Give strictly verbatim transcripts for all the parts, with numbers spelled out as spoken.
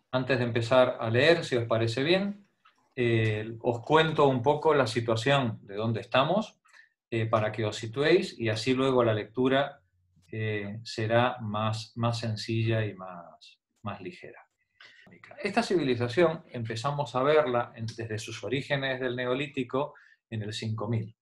antes de empezar a leer, si os parece bien, eh, os cuento un poco la situación de dónde estamos, eh, para que os situéis, y así luego la lectura eh, será más, más sencilla y más, más ligera. Esta civilización empezamos a verla en, desde sus orígenes del Neolítico en el cinco mil.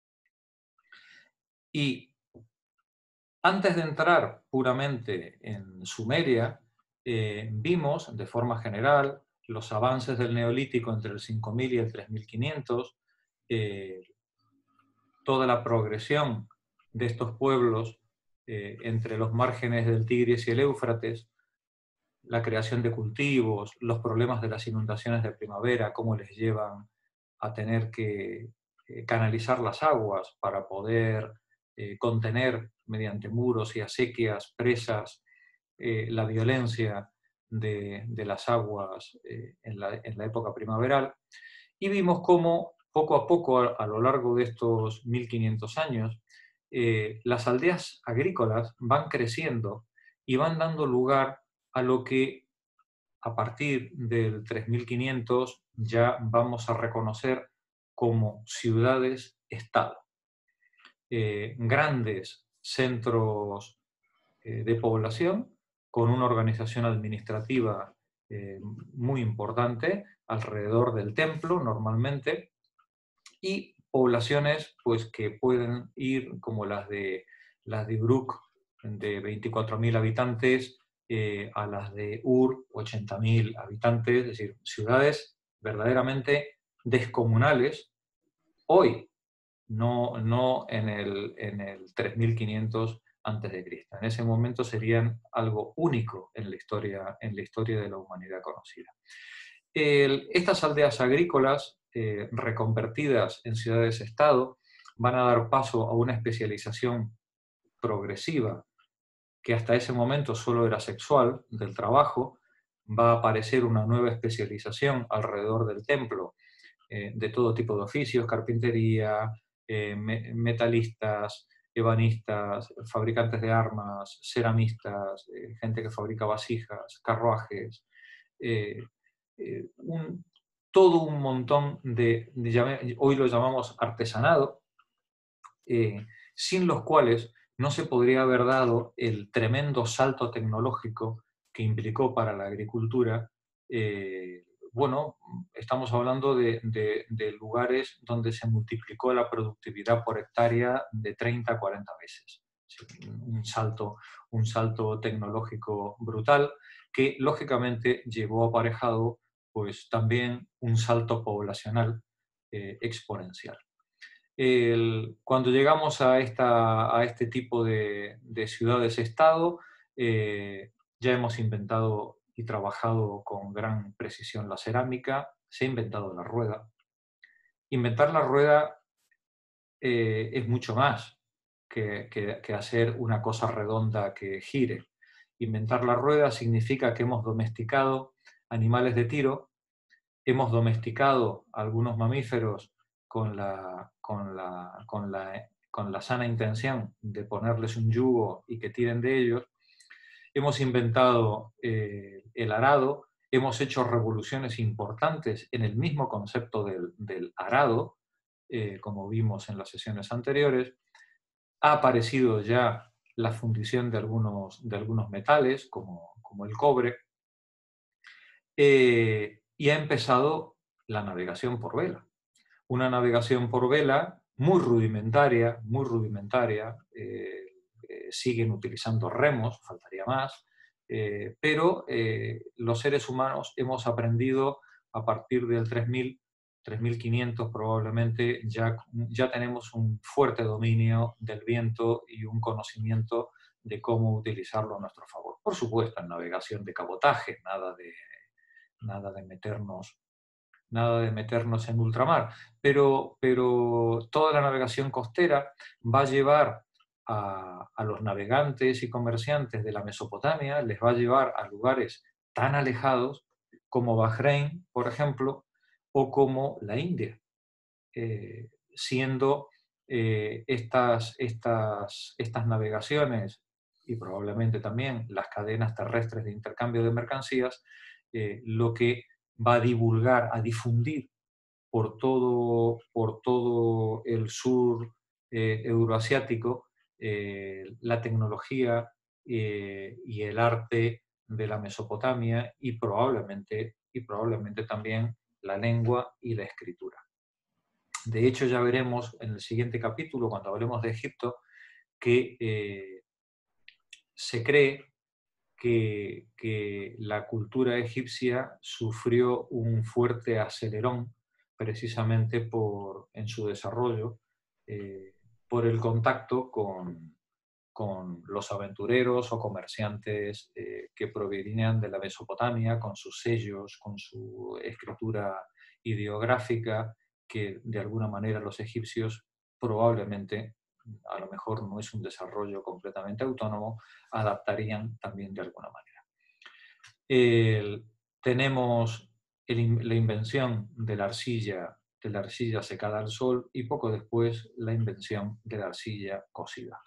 Y antes de entrar puramente en Sumeria, eh, vimos de forma general los avances del Neolítico entre el cinco mil y el tres mil quinientos, eh, toda la progresión de estos pueblos eh, entre los márgenes del Tigris y el Éufrates, la creación de cultivos, los problemas de las inundaciones de primavera, cómo les llevan a tener que eh, canalizar las aguas para poder eh, contener mediante muros y acequias, presas, eh, la violencia de, de las aguas eh, en, la, en la época primaveral. Y vimos cómo poco a poco, a, a lo largo de estos mil quinientos años, eh, las aldeas agrícolas van creciendo y van dando lugar a lo que a partir del tres mil quinientos ya vamos a reconocer como ciudades-estado. Eh, grandes centros eh, de población con una organización administrativa eh, muy importante alrededor del templo normalmente, y poblaciones pues, que pueden ir como las de, las de Uruk, de veinticuatro mil habitantes, eh, a las de Ur, ochenta mil habitantes, es decir, ciudades verdaderamente descomunales hoy, no, no en el, en el tres mil quinientos antes de Cristo. En ese momento serían algo único en la historia, en la historia de la humanidad conocida. El, estas aldeas agrícolas eh, reconvertidas en ciudades-estado van a dar paso a una especialización progresiva que hasta ese momento solo era sexual, del trabajo. Va a aparecer una nueva especialización alrededor del templo, eh, de todo tipo de oficios: carpintería, eh, me metalistas, ebanistas, fabricantes de armas, ceramistas, eh, gente que fabrica vasijas, carruajes, eh, eh, un, todo un montón de, de, hoy lo llamamos artesanado, eh, sin los cuales no se podría haber dado el tremendo salto tecnológico que implicó para la agricultura. Eh, bueno, estamos hablando de, de, de lugares donde se multiplicó la productividad por hectárea de treinta a cuarenta veces. Un salto, un salto tecnológico brutal que lógicamente llevó aparejado pues también un salto poblacional eh, exponencial. El, cuando llegamos a, esta, a este tipo de, de ciudades-estado, eh, ya hemos inventado y trabajado con gran precisión la cerámica, se ha inventado la rueda. Inventar la rueda eh, es mucho más que, que, que hacer una cosa redonda que gire. Inventar la rueda significa que hemos domesticado animales de tiro, hemos domesticado algunos mamíferos con la, con la, con la, con la sana intención de ponerles un yugo y que tiren de ellos. Hemos inventado eh, el arado, hemos hecho revoluciones importantes en el mismo concepto del, del arado, eh, como vimos en las sesiones anteriores. Ha aparecido ya la fundición de algunos, de algunos metales, como, como el cobre, eh, y ha empezado la navegación por vela. Una navegación por vela muy rudimentaria, muy rudimentaria, eh, eh, siguen utilizando remos, faltaría más, eh, pero eh, los seres humanos hemos aprendido a partir del tres mil, tres mil quinientos probablemente, ya, ya tenemos un fuerte dominio del viento y un conocimiento de cómo utilizarlo a nuestro favor. Por supuesto, en navegación de cabotaje, nada de, nada de meternos nada de meternos en ultramar, pero, pero toda la navegación costera va a llevar a, a los navegantes y comerciantes de la Mesopotamia, les va a llevar a lugares tan alejados como Bahrein, por ejemplo, o como la India, eh, siendo eh, estas, estas, estas navegaciones y probablemente también las cadenas terrestres de intercambio de mercancías eh, lo que va a divulgar, a difundir por todo, por todo el sur eh, euroasiático eh, la tecnología eh, y el arte de la Mesopotamia y probablemente, y probablemente también la lengua y la escritura. De hecho, ya veremos en el siguiente capítulo, cuando hablemos de Egipto, que eh, se cree que, que la cultura egipcia sufrió un fuerte acelerón precisamente por, en su desarrollo eh, por el contacto con, con los aventureros o comerciantes eh, que provenían de la Mesopotamia, con sus sellos, con su escritura ideográfica, que de alguna manera los egipcios probablemente, a lo mejor no es un desarrollo completamente autónomo, adaptarían también de alguna manera. El, tenemos el, la invención de la arcilla, de la arcilla secada al sol y poco después la invención de la arcilla cocida.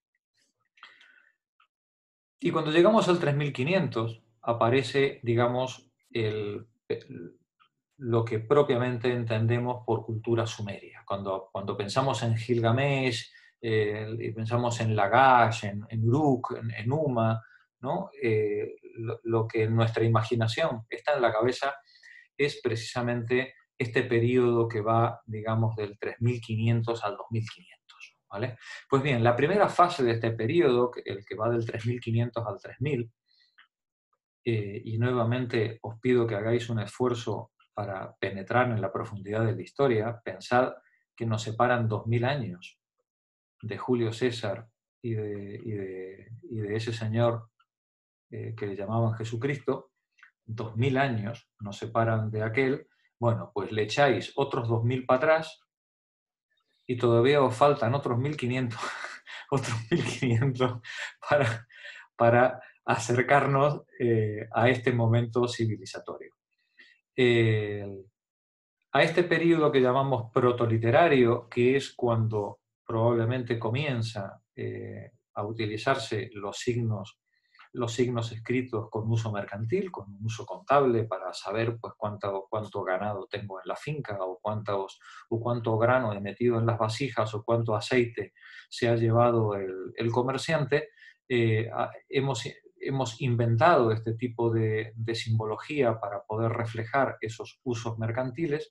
Y cuando llegamos al tres mil quinientos aparece, digamos, el, el, lo que propiamente entendemos por cultura sumeria. Cuando, cuando pensamos en Gilgamesh, eh, y pensamos en Lagash, en, en Uruk, en, en Uma, ¿no? Eh, lo, lo que en nuestra imaginación está en la cabeza es precisamente este periodo que va, digamos, del tres mil quinientos al dos mil quinientos. ¿Vale? Pues bien, la primera fase de este periodo, el que va del tres mil quinientos al tres mil, eh, y nuevamente os pido que hagáis un esfuerzo para penetrar en la profundidad de la historia, pensad que nos separan dos mil años de Julio César y de, y de, y de ese señor eh, que le llamaban Jesucristo, dos mil años nos separan de aquel. Bueno, pues le echáis otros dos mil para atrás y todavía os faltan otros mil quinientos, otros mil quinientos para, para acercarnos eh, a este momento civilizatorio. Eh, a este periodo que llamamos protoliterario, que es cuando probablemente comienza eh, a utilizarse los signos, los signos escritos con uso mercantil, con un uso contable para saber pues, cuánto, cuánto ganado tengo en la finca o, cuántos, o cuánto grano he metido en las vasijas o cuánto aceite se ha llevado el, el comerciante, eh, hemos, hemos inventado este tipo de, de simbología para poder reflejar esos usos mercantiles.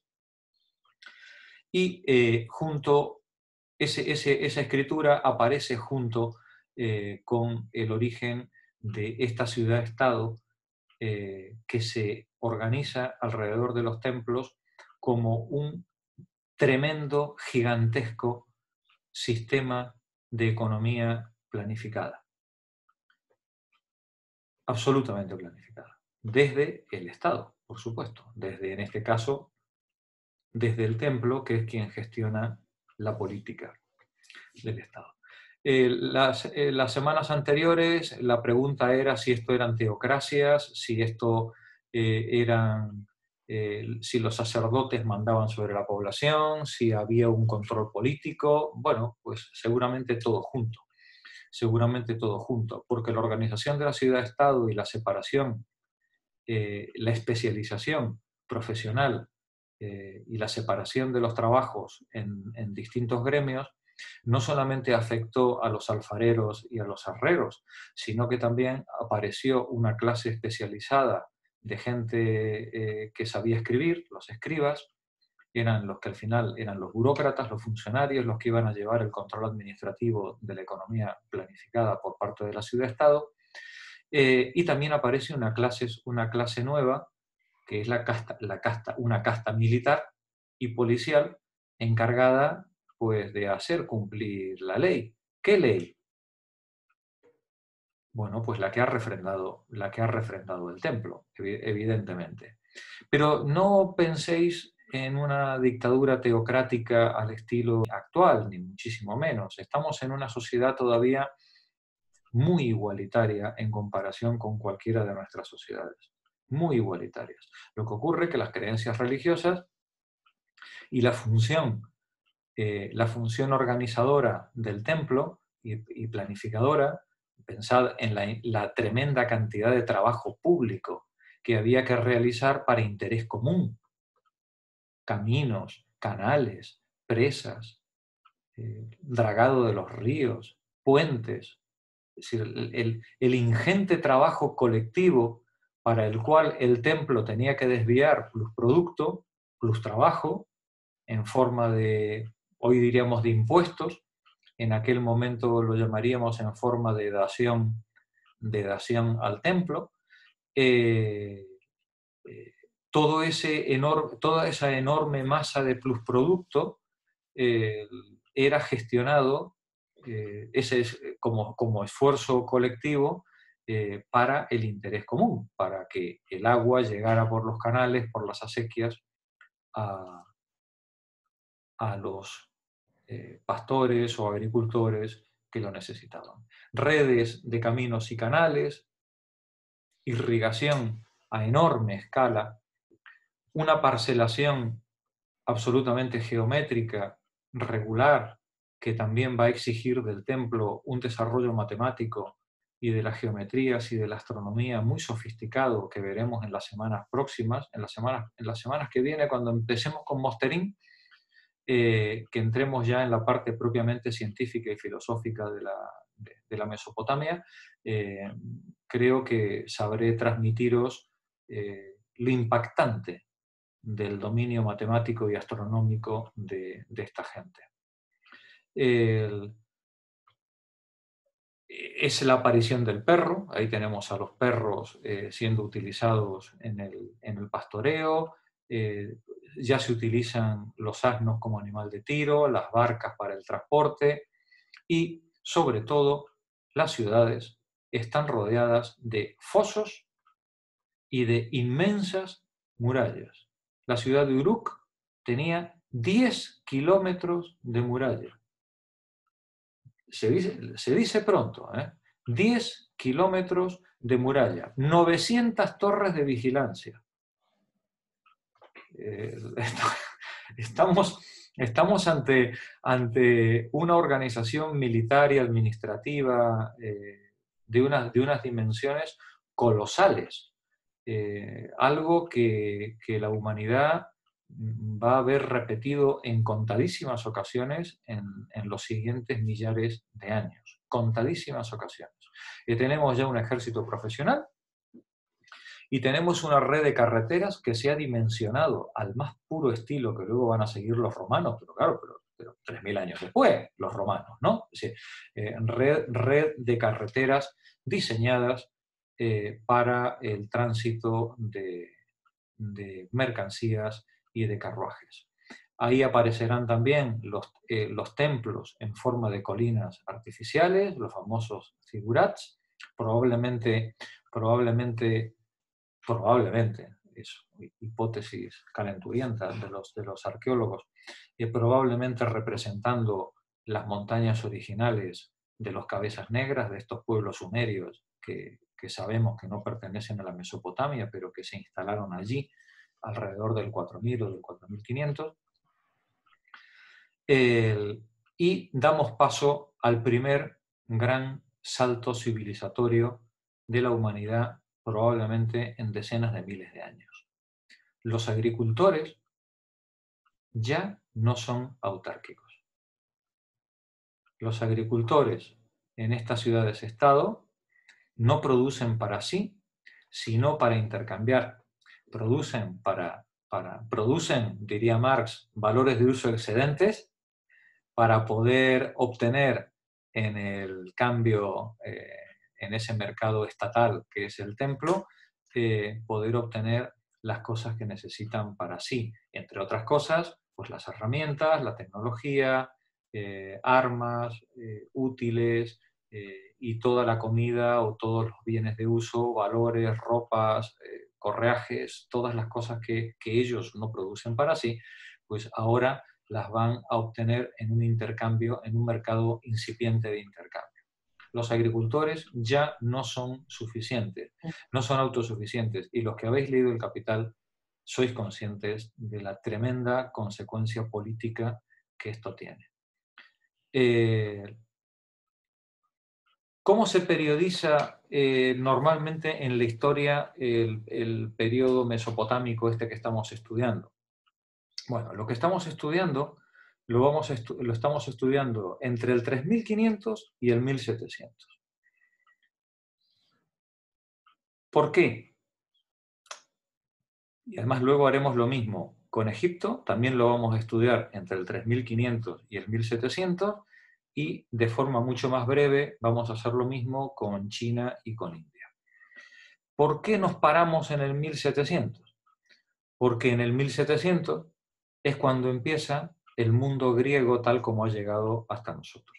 Y eh, junto, ese, ese, esa escritura aparece junto eh, con el origen de esta ciudad-estado eh, que se organiza alrededor de los templos como un tremendo, gigantesco sistema de economía planificada. Absolutamente planificada. Desde el Estado, por supuesto. Desde, en este caso, desde el templo, que es quien gestiona la política del Estado. Eh, las, eh, las semanas anteriores la pregunta era si esto eran teocracias, si esto eh, eran, eh, si los sacerdotes mandaban sobre la población, si había un control político. Bueno, pues seguramente todo junto, seguramente todo junto, porque la organización de la ciudad-estado y la separación, eh, la especialización profesional eh, y la separación de los trabajos en, en distintos gremios no solamente afectó a los alfareros y a los herreros, sino que también apareció una clase especializada de gente eh, que sabía escribir, los escribas, eran los que al final eran los burócratas, los funcionarios, los que iban a llevar el control administrativo de la economía planificada por parte de la ciudad-estado, eh, y también aparece una clase, una clase nueva, que es la casta, la casta, una casta militar y policial encargada pues, de hacer cumplir la ley. ¿Qué ley? Bueno, pues la que ha refrendado, la que ha refrendado el templo, evidentemente. Pero no penséis en una dictadura teocrática al estilo actual, ni muchísimo menos. Estamos en una sociedad todavía muy igualitaria en comparación con cualquiera de nuestras sociedades. Muy igualitarias. Lo que ocurre es que las creencias religiosas y la función, eh, la función organizadora del templo y, y planificadora, pensad en la, la tremenda cantidad de trabajo público que había que realizar para interés común. Caminos, canales, presas, eh, dragado de los ríos, puentes. Es decir, el, el, el ingente trabajo colectivo para el cual el templo tenía que desviar plus producto, plus trabajo, en forma de, hoy diríamos, de impuestos, en aquel momento lo llamaríamos en forma de dación, de dación al templo. Eh, eh, todo ese enorme, toda esa enorme masa de plusproducto eh, era gestionado eh, ese es, como, como esfuerzo colectivo eh, para el interés común, para que el agua llegara por los canales, por las acequias, a, a los eh, pastores o agricultores que lo necesitaban. Redes de caminos y canales, irrigación a enorme escala, una parcelación absolutamente geométrica, regular, que también va a exigir del templo un desarrollo matemático y de las geometrías y de la astronomía muy sofisticado que veremos en las semanas próximas, en las semanas, en las semanas que viene, cuando empecemos con Mosterín, eh, que entremos ya en la parte propiamente científica y filosófica de la, de, de la Mesopotamia. Eh, creo que sabré transmitiros eh, lo impactante del dominio matemático y astronómico de, de esta gente. El, es la aparición del perro, ahí tenemos a los perros eh, siendo utilizados en el, en el pastoreo, eh, ya se utilizan los asnos como animal de tiro, las barcas para el transporte y, sobre todo, las ciudades están rodeadas de fosos y de inmensas murallas. La ciudad de Uruk tenía diez kilómetros de muralla. Se dice, se dice pronto, ¿eh? diez kilómetros de muralla, novecientas torres de vigilancia. Eh, estamos, estamos ante, ante una organización militar y administrativa eh, de, unas, de unas dimensiones colosales. Eh, algo que, que la humanidad va a haber repetido en contadísimas ocasiones en, en los siguientes millares de años. Contadísimas ocasiones. Y tenemos ya un ejército profesional y tenemos una red de carreteras que se ha dimensionado al más puro estilo que luego van a seguir los romanos, pero claro, pero, pero tres mil años después, los romanos, ¿no? Es decir, eh, red, red de carreteras diseñadas eh, para el tránsito de, de mercancías y de carruajes. Ahí aparecerán también los, eh, los templos en forma de colinas artificiales, los famosos zigurats, probablemente, probablemente, probablemente, es hipótesis calenturienta de los, de los arqueólogos, eh, probablemente representando las montañas originales de los cabezas negras, de estos pueblos sumerios que, que sabemos que no pertenecen a la Mesopotamia, pero que se instalaron allí alrededor del cuatro mil o del cuatro mil quinientos. Eh, y damos paso al primer gran salto civilizatorio de la humanidad, probablemente en decenas de miles de años. Los agricultores ya no son autárquicos. Los agricultores en estas ciudades-estado no producen para sí, sino para intercambiar. Producen para, para, producen, diría Marx, valores de uso excedentes para poder obtener en el cambio, eh, en ese mercado estatal que es el templo, eh, poder obtener las cosas que necesitan para sí. Entre otras cosas, pues las herramientas, la tecnología, eh, armas, eh, útiles, eh, y toda la comida o todos los bienes de uso, valores, ropas, eh, correajes, todas las cosas que, que ellos no producen para sí, pues ahora las van a obtener en un intercambio, en un mercado incipiente de intercambio. Los agricultores ya no son suficientes, no son autosuficientes, y los que habéis leído El Capital sois conscientes de la tremenda consecuencia política que esto tiene. Eh, ¿Cómo se periodiza eh, normalmente en la historia el, el periodo mesopotámico este que estamos estudiando? Bueno, lo que estamos estudiando lo, vamos estu lo estamos estudiando entre el tres mil quinientos y el mil setecientos. ¿Por qué? Y además luego haremos lo mismo con Egipto, también lo vamos a estudiar entre el tres mil quinientos y el mil setecientos, y de forma mucho más breve vamos a hacer lo mismo con China y con India. ¿Por qué nos paramos en el mil setecientos? Porque en el mil setecientos es cuando empieza el mundo griego tal como ha llegado hasta nosotros.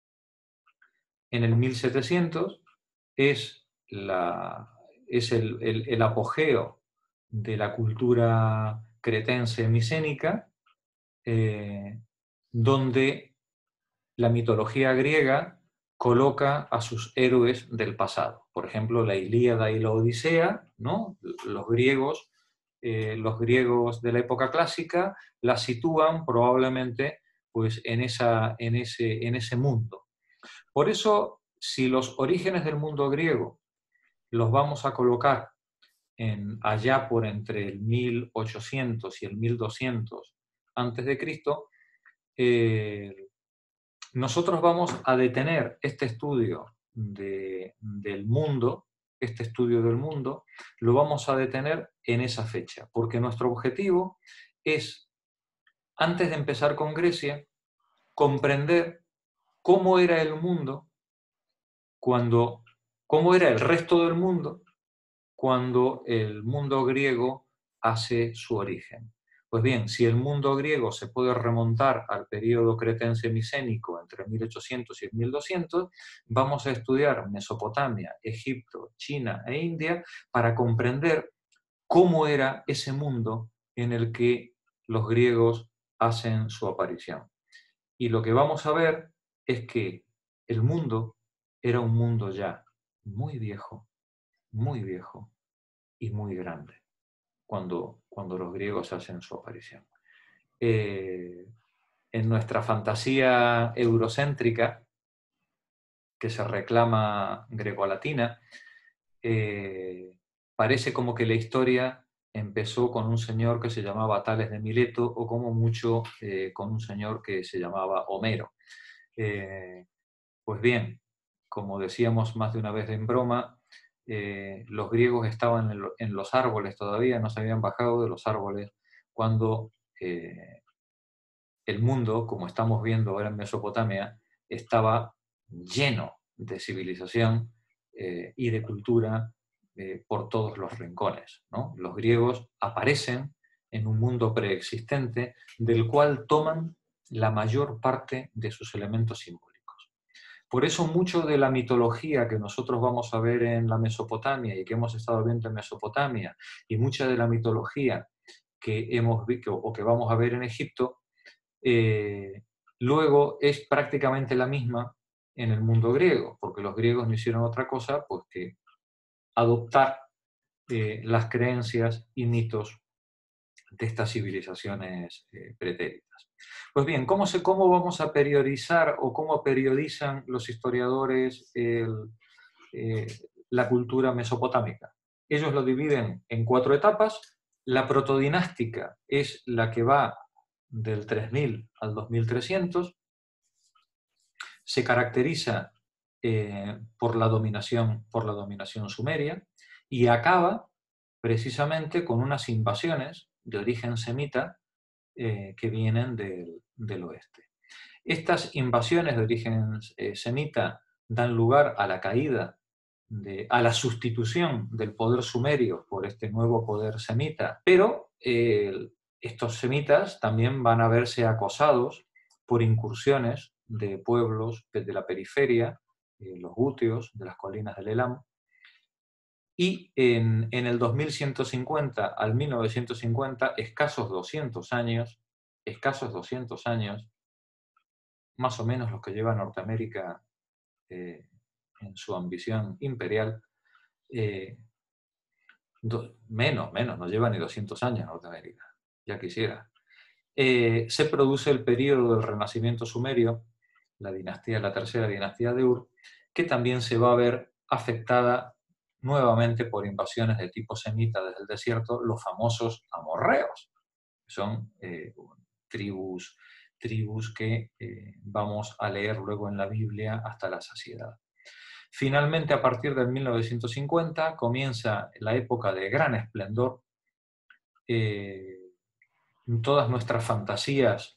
En el mil setecientos es, la, es el, el, el apogeo de la cultura cretense micénica, eh, donde la mitología griega coloca a sus héroes del pasado. Por ejemplo, la Ilíada y la Odisea, ¿no? Los griegos, eh, los griegos de la época clásica la sitúan probablemente pues, en, esa, en, ese, en ese mundo. Por eso, si los orígenes del mundo griego los vamos a colocar en, allá por entre el mil ochocientos y el mil doscientos antes de Cristo, eh, nosotros vamos a detener este estudio de, del mundo, este estudio del mundo, lo vamos a detener en esa fecha, porque nuestro objetivo es, antes de empezar con Grecia, comprender cómo era el mundo cuando, cómo era el resto del mundo cuando el mundo griego hace su origen. Pues bien, si el mundo griego se puede remontar al periodo cretense micénico entre mil ochocientos y mil doscientos, vamos a estudiar Mesopotamia, Egipto, China e India para comprender cómo era ese mundo en el que los griegos hacen su aparición. Y lo que vamos a ver es que el mundo era un mundo ya muy viejo, muy viejo y muy grande cuando, cuando los griegos hacen su aparición. Eh, en nuestra fantasía eurocéntrica, que se reclama grecolatina, eh, parece como que la historia empezó con un señor que se llamaba Tales de Mileto o como mucho eh, con un señor que se llamaba Homero. Eh, pues bien, como decíamos más de una vez en broma, eh, los griegos estaban en, lo, en, los árboles todavía, no se habían bajado de los árboles cuando eh, el mundo, como estamos viendo ahora en Mesopotamia, estaba lleno de civilización eh, y de cultura eh, por todos los rincones, ¿no? Los griegos aparecen en un mundo preexistente del cual toman la mayor parte de sus elementos simbólicos. Por eso mucho de la mitología que nosotros vamos a ver en la Mesopotamia y que hemos estado viendo en Mesopotamia y mucha de la mitología que hemos visto o que vamos a ver en Egipto, eh, luego es prácticamente la misma en el mundo griego, porque los griegos no hicieron otra cosa pues que adoptar eh, las creencias y mitos de estas civilizaciones eh, pretéritas. Pues bien, ¿cómo, se, ¿cómo vamos a periodizar o cómo periodizan los historiadores el, eh, la cultura mesopotámica? Ellos lo dividen en cuatro etapas. La protodinástica es la que va del tres mil al dos mil trescientos. Se caracteriza eh, por, la dominación, por la dominación sumeria y acaba precisamente con unas invasiones de origen semita eh, que vienen del, del oeste. Estas invasiones de origen eh, semita dan lugar a la caída, de, a la sustitución del poder sumerio por este nuevo poder semita, pero eh, estos semitas también van a verse acosados por incursiones de pueblos de la periferia, eh, los gúteos, de las colinas del Elam, y en, en el dos mil ciento cincuenta al mil novecientos cincuenta, escasos doscientos años, escasos doscientos años, más o menos los que lleva Norteamérica eh, en su ambición imperial, eh, do, menos, menos, no lleva ni doscientos años Norteamérica, ya quisiera. Eh, se produce el periodo del Renacimiento sumerio, la dinastía, la tercera dinastía de Ur, que también se va a ver afectada nuevamente por invasiones de tipo semita desde el desierto, los famosos amorreos, que son eh, tribus, tribus que eh, vamos a leer luego en la Biblia hasta la saciedad. Finalmente, a partir del mil novecientos cincuenta, comienza la época de gran esplendor. Eh, todas nuestras fantasías,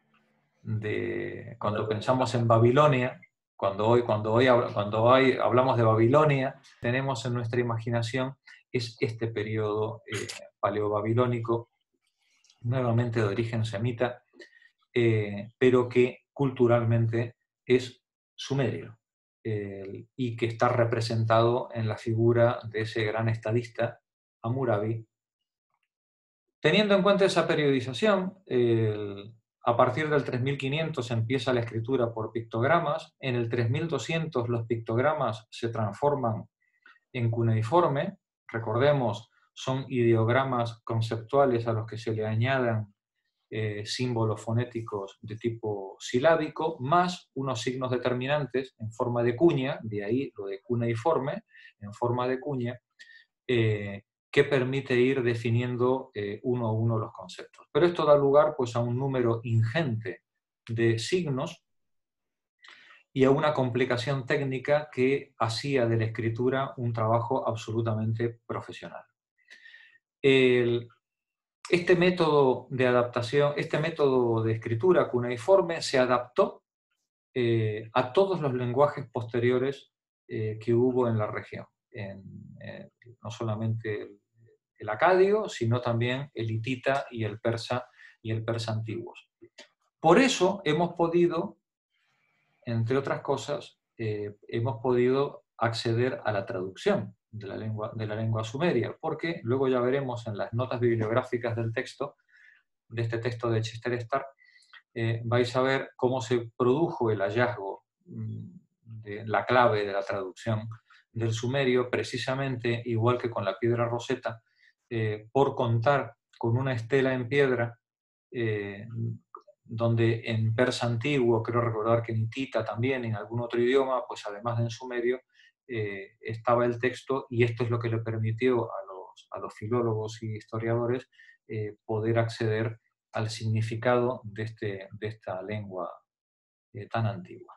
de, cuando pensamos en Babilonia, cuando hoy, cuando, hoy, cuando hoy hablamos de Babilonia, tenemos en nuestra imaginación es este periodo eh, paleobabilónico, nuevamente de origen semita, eh, pero que culturalmente es sumerio, eh, y que está representado en la figura de ese gran estadista, Hammurabi. Teniendo en cuenta esa periodización, el, a partir del tres mil quinientos empieza la escritura por pictogramas, en el tres mil doscientos los pictogramas se transforman en cuneiforme, recordemos, son ideogramas conceptuales a los que se le añadan eh, símbolos fonéticos de tipo silábico, más unos signos determinantes en forma de cuña, de ahí lo de cuneiforme, en forma de cuña, eh, que permite ir definiendo eh, uno a uno los conceptos. Pero esto da lugar pues, a un número ingente de signos y a una complicación técnica que hacía de la escritura un trabajo absolutamente profesional. El, este método de adaptación, este método de escritura cuneiforme se adaptó eh, a todos los lenguajes posteriores eh, que hubo en la región, en, eh, no solamente el, el acadio, sino también el hitita y el persa y el persa antiguos. Por eso hemos podido, entre otras cosas, eh, hemos podido acceder a la traducción de la, lengua, de la lengua sumeria, porque luego ya veremos en las notas bibliográficas del texto, de este texto de Chester Starr, eh, vais a ver cómo se produjo el hallazgo de la clave de la traducción del sumerio, precisamente igual que con la piedra Rosetta, eh, por contar con una estela en piedra, eh, donde en persa antiguo, creo recordar que en hitita también, en algún otro idioma, pues además de en sumerio, eh, estaba el texto, y esto es lo que le permitió a los, a los filólogos y historiadores eh, poder acceder al significado de, este, de esta lengua eh, tan antigua.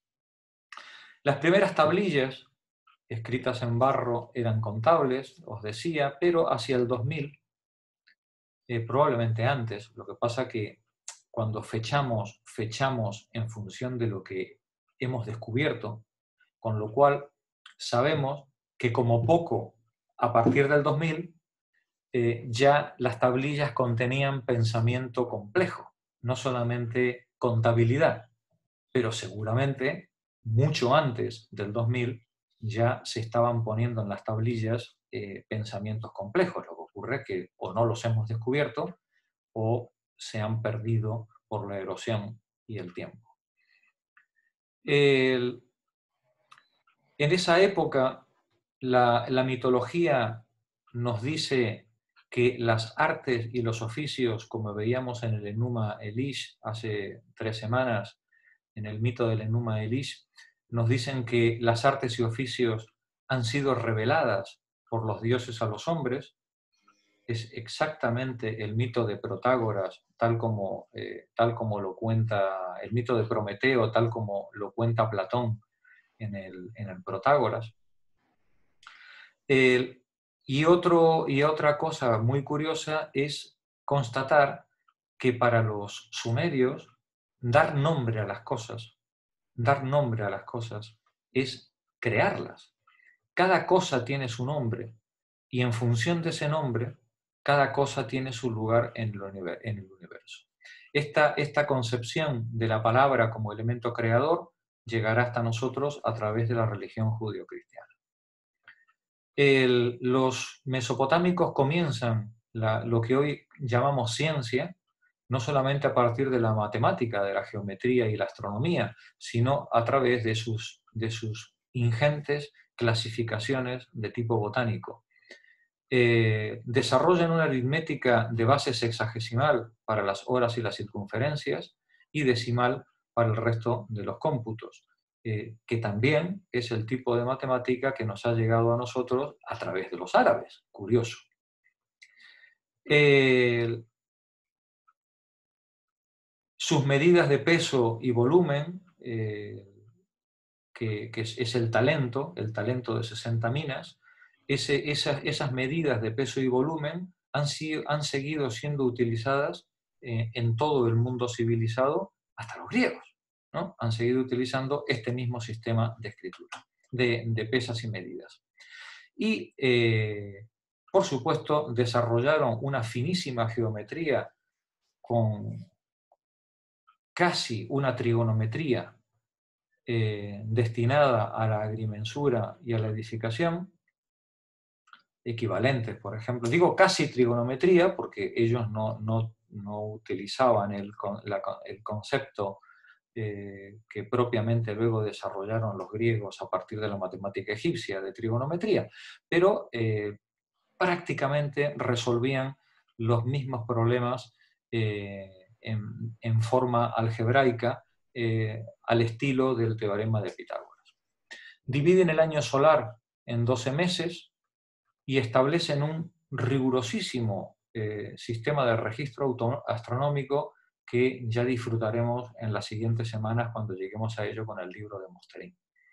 Las primeras tablillas escritas en barro eran contables, os decía, pero hacia el dos mil, eh, probablemente antes, lo que pasa que cuando fechamos, fechamos en función de lo que hemos descubierto, con lo cual sabemos que como poco a partir del dos mil eh, ya las tablillas contenían pensamiento complejo, no solamente contabilidad, pero seguramente mucho antes del dos mil ya se estaban poniendo en las tablillas eh, pensamientos complejos. Lo que ocurre es que o no los hemos descubierto o se han perdido por la erosión y el tiempo. El, en esa época la, la mitología nos dice que las artes y los oficios, como veíamos en el Enuma Elish hace tres semanas, en el mito del Enuma Elish, nos dicen que las artes y oficios han sido reveladas por los dioses a los hombres. Es exactamente el mito de Protágoras, tal como, eh, tal como lo cuenta, el mito de Prometeo, tal como lo cuenta Platón en el, en el Protágoras. El, y, otro, y otra cosa muy curiosa es constatar que para los sumerios dar nombre a las cosas, dar nombre a las cosas es crearlas. Cada cosa tiene su nombre y en función de ese nombre, cada cosa tiene su lugar en el universo. Esta, esta concepción de la palabra como elemento creador llegará hasta nosotros a través de la religión judío-cristiana. El, los mesopotámicos comienzan la, lo que hoy llamamos ciencia, no solamente a partir de la matemática, de la geometría y la astronomía, sino a través de sus, de sus ingentes clasificaciones de tipo botánico. Eh, desarrollan una aritmética de base sexagesimal para las horas y las circunferencias y decimal para el resto de los cómputos. eh, que también es el tipo de matemática que nos ha llegado a nosotros a través de los árabes. Curioso. Eh, sus medidas de peso y volumen, eh, que, que es, es el talento, el talento de sesenta minas, ese, esas, esas medidas de peso y volumen han, sido, han seguido siendo utilizadas eh, en todo el mundo civilizado, hasta los griegos, ¿no? Han seguido utilizando este mismo sistema de escritura, de, de pesas y medidas. Y, eh, por supuesto, desarrollaron una finísima geometría con casi una trigonometría eh, destinada a la agrimensura y a la edificación, equivalentes, por ejemplo. Digo casi trigonometría porque ellos no, no, no utilizaban el, la, el concepto eh, que propiamente luego desarrollaron los griegos a partir de la matemática egipcia de trigonometría, pero eh, prácticamente resolvían los mismos problemas eh, en, en forma algebraica eh, al estilo del teorema de Pitágoras. Dividen el año solar en doce meses y establecen un rigurosísimo eh, sistema de registro astronómico que ya disfrutaremos en las siguientes semanas cuando lleguemos a ello con el libro de Mosterin.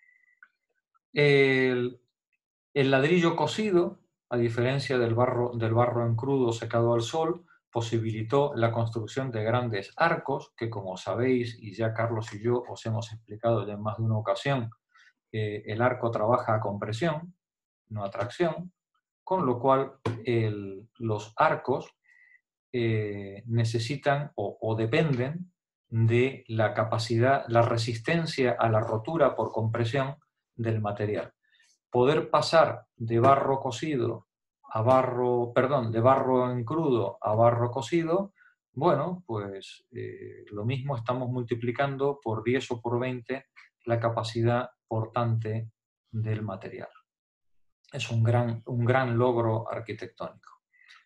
El, el ladrillo cocido, a diferencia del barro, del barro en crudo secado al sol, posibilitó la construcción de grandes arcos, que como sabéis, y ya Carlos y yo os hemos explicado ya en más de una ocasión, eh, el arco trabaja a compresión, no a tracción, con lo cual el, los arcos eh, necesitan o, o dependen de la capacidad, la resistencia a la rotura por compresión del material. Poder pasar de barro cocido a barro, perdón, de barro en crudo a barro cocido, bueno, pues eh, lo mismo estamos multiplicando por diez o por veinte la capacidad portante del material. Es un gran, un gran logro arquitectónico.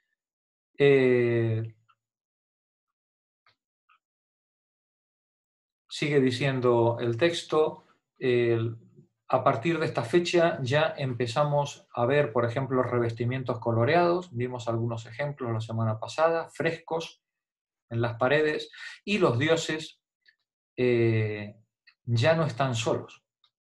Eh, sigue diciendo el texto, eh, a partir de esta fecha ya empezamos a ver, por ejemplo, revestimientos coloreados, vimos algunos ejemplos la semana pasada, frescos en las paredes, y los dioses eh, ya no están solos.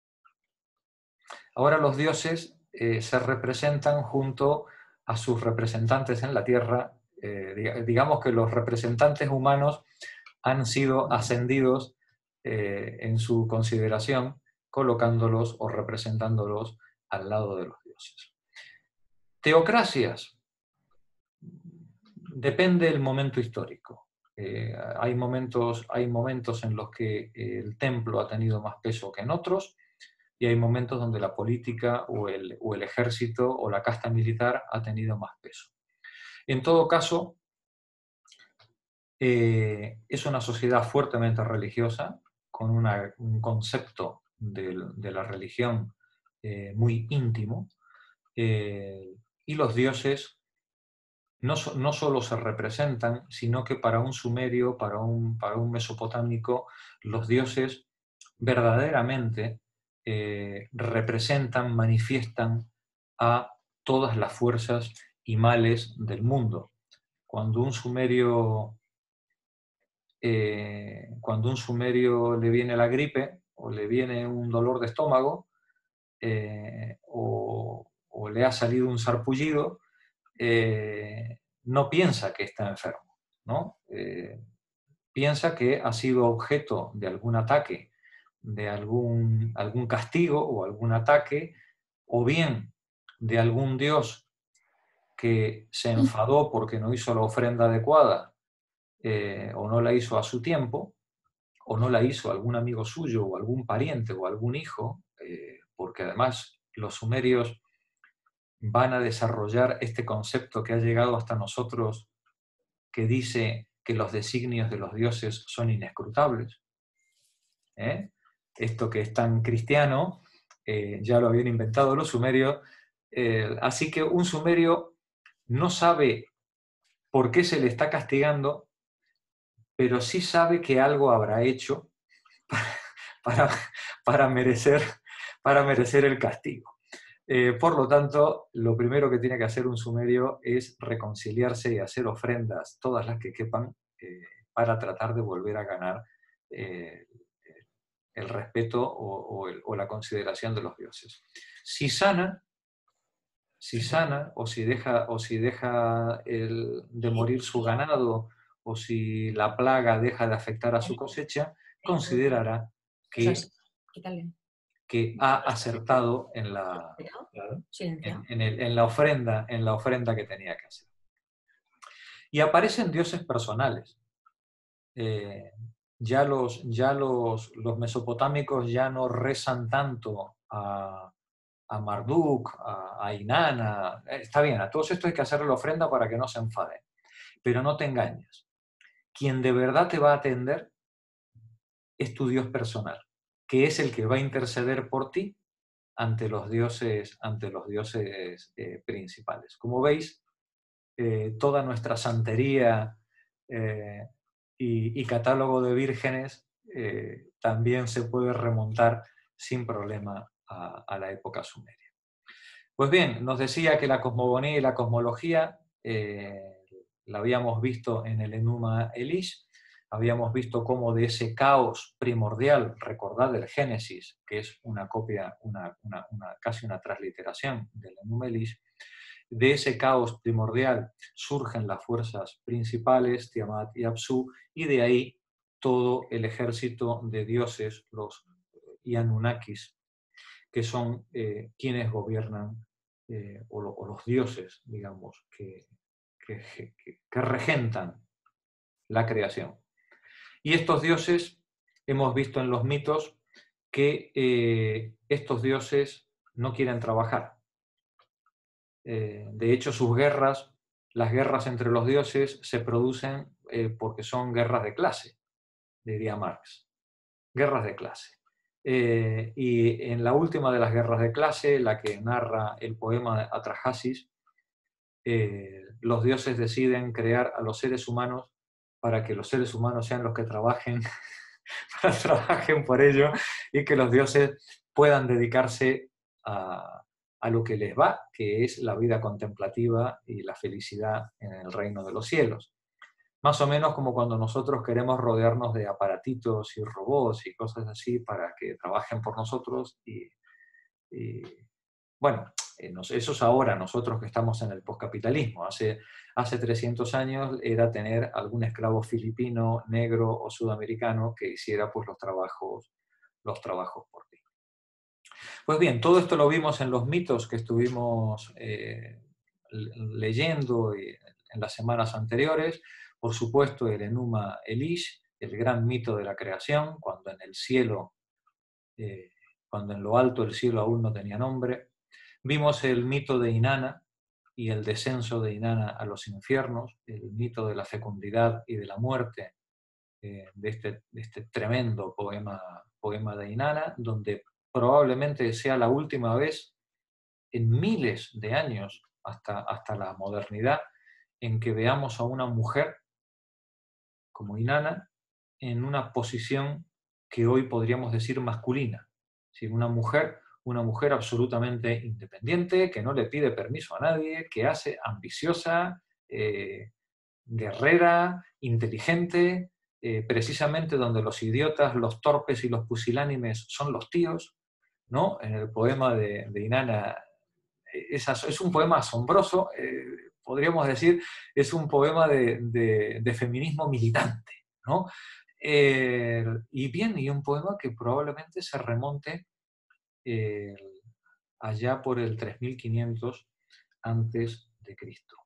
Ahora los dioses eh, se representan junto a sus representantes en la tierra, eh, digamos que los representantes humanos han sido ascendidos eh, en su consideración, colocándolos o representándolos al lado de los dioses. Teocracias. Depende del momento histórico. Eh, hay, momentos, hay momentos en los que el templo ha tenido más peso que en otros, y hay momentos donde la política o el, o el ejército o la casta militar ha tenido más peso. En todo caso, eh, es una sociedad fuertemente religiosa, con una, un concepto de, de la religión eh, muy íntimo, eh, y los dioses no, no solo se representan, sino que para un sumerio, para un, para un mesopotámico, los dioses verdaderamente eh, representan, manifiestan a todas las fuerzas y males del mundo. Cuando un sumerio, eh, cuando un sumerio le viene la gripe o le viene un dolor de estómago eh, o, o le ha salido un sarpullido, eh, no piensa que está enfermo, ¿no? Eh, piensa que ha sido objeto de algún ataque, de algún, algún castigo o algún ataque, o bien de algún dios que se enfadó porque no hizo la ofrenda adecuada eh, o no la hizo a su tiempo, o no la hizo algún amigo suyo o algún pariente o algún hijo, eh, porque además los sumerios van a desarrollar este concepto que ha llegado hasta nosotros, que dice que los designios de los dioses son inescrutables. ¿Eh? Esto que es tan cristiano, eh, ya lo habían inventado los sumerios, eh, así que un sumerio no sabe por qué se le está castigando, pero sí sabe que algo habrá hecho para, para, para merecer, para merecer el castigo. Eh, por lo tanto, lo primero que tiene que hacer un sumerio es reconciliarse y hacer ofrendas, todas las que quepan, eh, para tratar de volver a ganar eh, el respeto o, o, el, o la consideración de los dioses. Si sana, si sana o si deja, o si deja el, de morir su ganado, o si la plaga deja de afectar a su cosecha, considerará que, que ha acertado en la, en, en, el, en, la ofrenda, en la ofrenda que tenía que hacer. Y aparecen dioses personales. Eh, ya los, ya los, los mesopotámicos ya no rezan tanto a, a Marduk, a, a Inanna. Está bien, a todos estos hay que hacerle la ofrenda para que no se enfaden. Pero no te engañes. Quien de verdad te va a atender es tu Dios personal, que es el que va a interceder por ti ante los dioses, ante los dioses eh, principales. Como veis, eh, toda nuestra santería eh, y, y catálogo de vírgenes eh, también se puede remontar sin problema a, a la época sumeria. Pues bien, nos decía que la cosmogonía y la cosmología eh, la habíamos visto en el Enuma Elish, habíamos visto cómo de ese caos primordial, recordad el Génesis, que es una copia, una, una, una, casi una transliteración del Enuma Elish, de ese caos primordial surgen las fuerzas principales, Tiamat y Apsu, y de ahí todo el ejército de dioses, los Anunnakis, que son eh, quienes gobiernan, eh, o, lo, o los dioses, digamos, que, que, que, que regentan la creación. Y estos dioses, hemos visto en los mitos que eh, estos dioses no quieren trabajar. Eh, de hecho, sus guerras, las guerras entre los dioses, se producen eh, porque son guerras de clase, diría Marx. Guerras de clase. Eh, y en la última de las guerras de clase, la que narra el poema de Atrahasis, eh, los dioses deciden crear a los seres humanos para que los seres humanos sean los que trabajen, para trabajen por ello, y que los dioses puedan dedicarse a, a lo que les va, que es la vida contemplativa y la felicidad en el reino de los cielos. Más o menos como cuando nosotros queremos rodearnos de aparatitos y robots y cosas así para que trabajen por nosotros. Y, y bueno, eso es ahora, nosotros que estamos en el poscapitalismo. Hace, hace trescientos años era tener algún esclavo filipino, negro o sudamericano que hiciera pues, los, trabajos, los trabajos por ti. Pues bien, todo esto lo vimos en los mitos que estuvimos eh, leyendo en las semanas anteriores. Por supuesto, el Enuma Elish, el gran mito de la creación, cuando en el cielo, eh, cuando en lo alto el cielo aún no tenía nombre. Vimos el mito de Inanna y el descenso de Inanna a los infiernos, el mito de la fecundidad y de la muerte eh, de, este, de este tremendo poema, poema de Inanna, donde probablemente sea la última vez en miles de años, hasta, hasta la modernidad, en que veamos a una mujer como Inanna en una posición que hoy podríamos decir masculina. ¿Sí? Una mujer, una mujer absolutamente independiente, que no le pide permiso a nadie, que hace ambiciosa, eh, guerrera, inteligente, eh, precisamente donde los idiotas, los torpes y los pusilánimes son los tíos, ¿no? En el poema de, de Inanna es, es un poema asombroso, eh, podríamos decir, es un poema de, de, de feminismo militante, ¿no? Eh, y bien, y un poema que probablemente se remonte eh, allá por el tres mil quinientos antes de Cristo.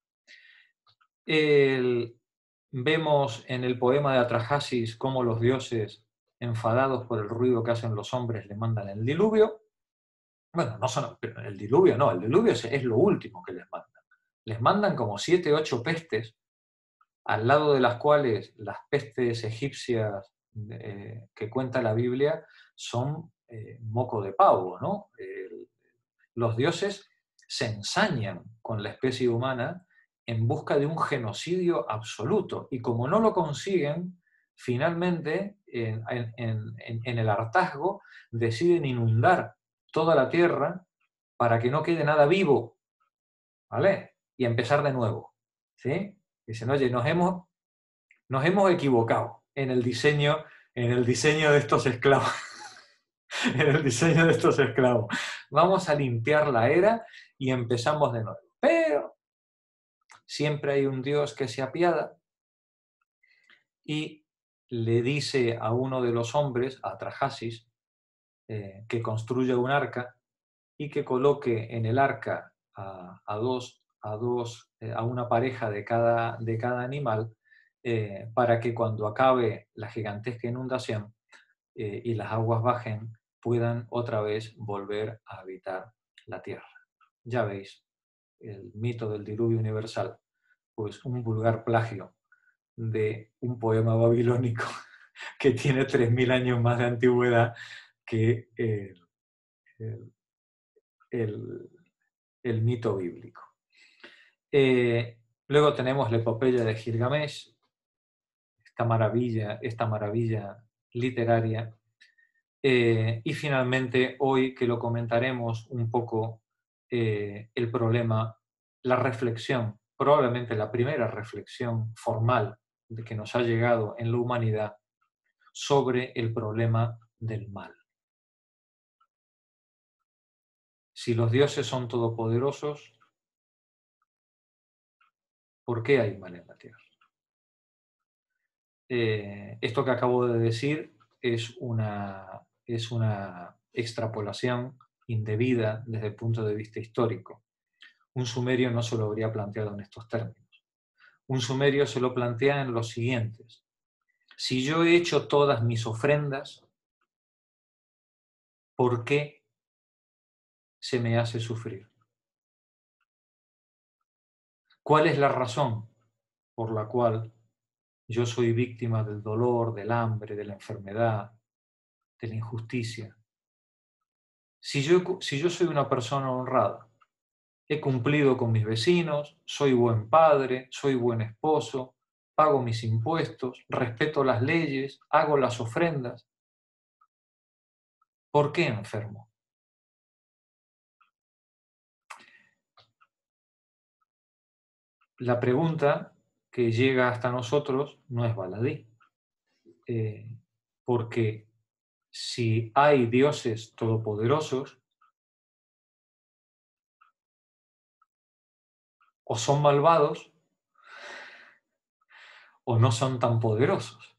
El, vemos en el poema de Atrahasis cómo los dioses, enfadados por el ruido que hacen los hombres, le mandan el diluvio. Bueno, no son, el diluvio no, el diluvio es, es lo último que les mandan. Les mandan como siete, ocho pestes, al lado de las cuales las pestes egipcias eh, que cuenta la Biblia son eh, moco de pavo, ¿no? Eh, los dioses se ensañan con la especie humana en busca de un genocidio absoluto, y como no lo consiguen, finalmente en, en, en, en el hartazgo, deciden inundar toda la tierra para que no quede nada vivo, ¿vale? Y empezar de nuevo, ¿sí? Dicen, oye, nos hemos, nos hemos equivocado en el diseño, en el diseño de estos esclavos. en el diseño de estos esclavos. Vamos a limpiar la era y empezamos de nuevo. Pero siempre hay un Dios que se apiada y le dice a uno de los hombres, a Trajasis, eh, que construya un arca y que coloque en el arca a, a dos, a, dos eh, a una pareja de cada, de cada animal, eh, para que cuando acabe la gigantesca inundación eh, y las aguas bajen, puedan otra vez volver a habitar la tierra. Ya veis, el mito del diluvio universal, pues un vulgar plagio de un poema babilónico que tiene tres mil años más de antigüedad que eh, el, el, el mito bíblico. Eh, luego tenemos la epopeya de Gilgamesh, esta maravilla, esta maravilla literaria. Eh, y finalmente, hoy que lo comentaremos un poco, eh, el problema, la reflexión, probablemente la primera reflexión formal de que nos ha llegado en la humanidad sobre el problema del mal. Si los dioses son todopoderosos, ¿por qué hay mal en la tierra? Eh, esto que acabo de decir es una, es una extrapolación indebida desde el punto de vista histórico. Un sumerio no se lo habría planteado en estos términos. Un sumerio se lo plantea en los siguientes. Si yo he hecho todas mis ofrendas, ¿por qué se me hace sufrir? ¿Cuál es la razón por la cual yo soy víctima del dolor, del hambre, de la enfermedad, de la injusticia? Si yo, si yo soy una persona honrada, he cumplido con mis vecinos, soy buen padre, soy buen esposo, pago mis impuestos, respeto las leyes, hago las ofrendas, ¿por qué enfermo? La pregunta que llega hasta nosotros no es baladí, eh, porque si hay dioses todopoderosos, o son malvados o no son tan poderosos,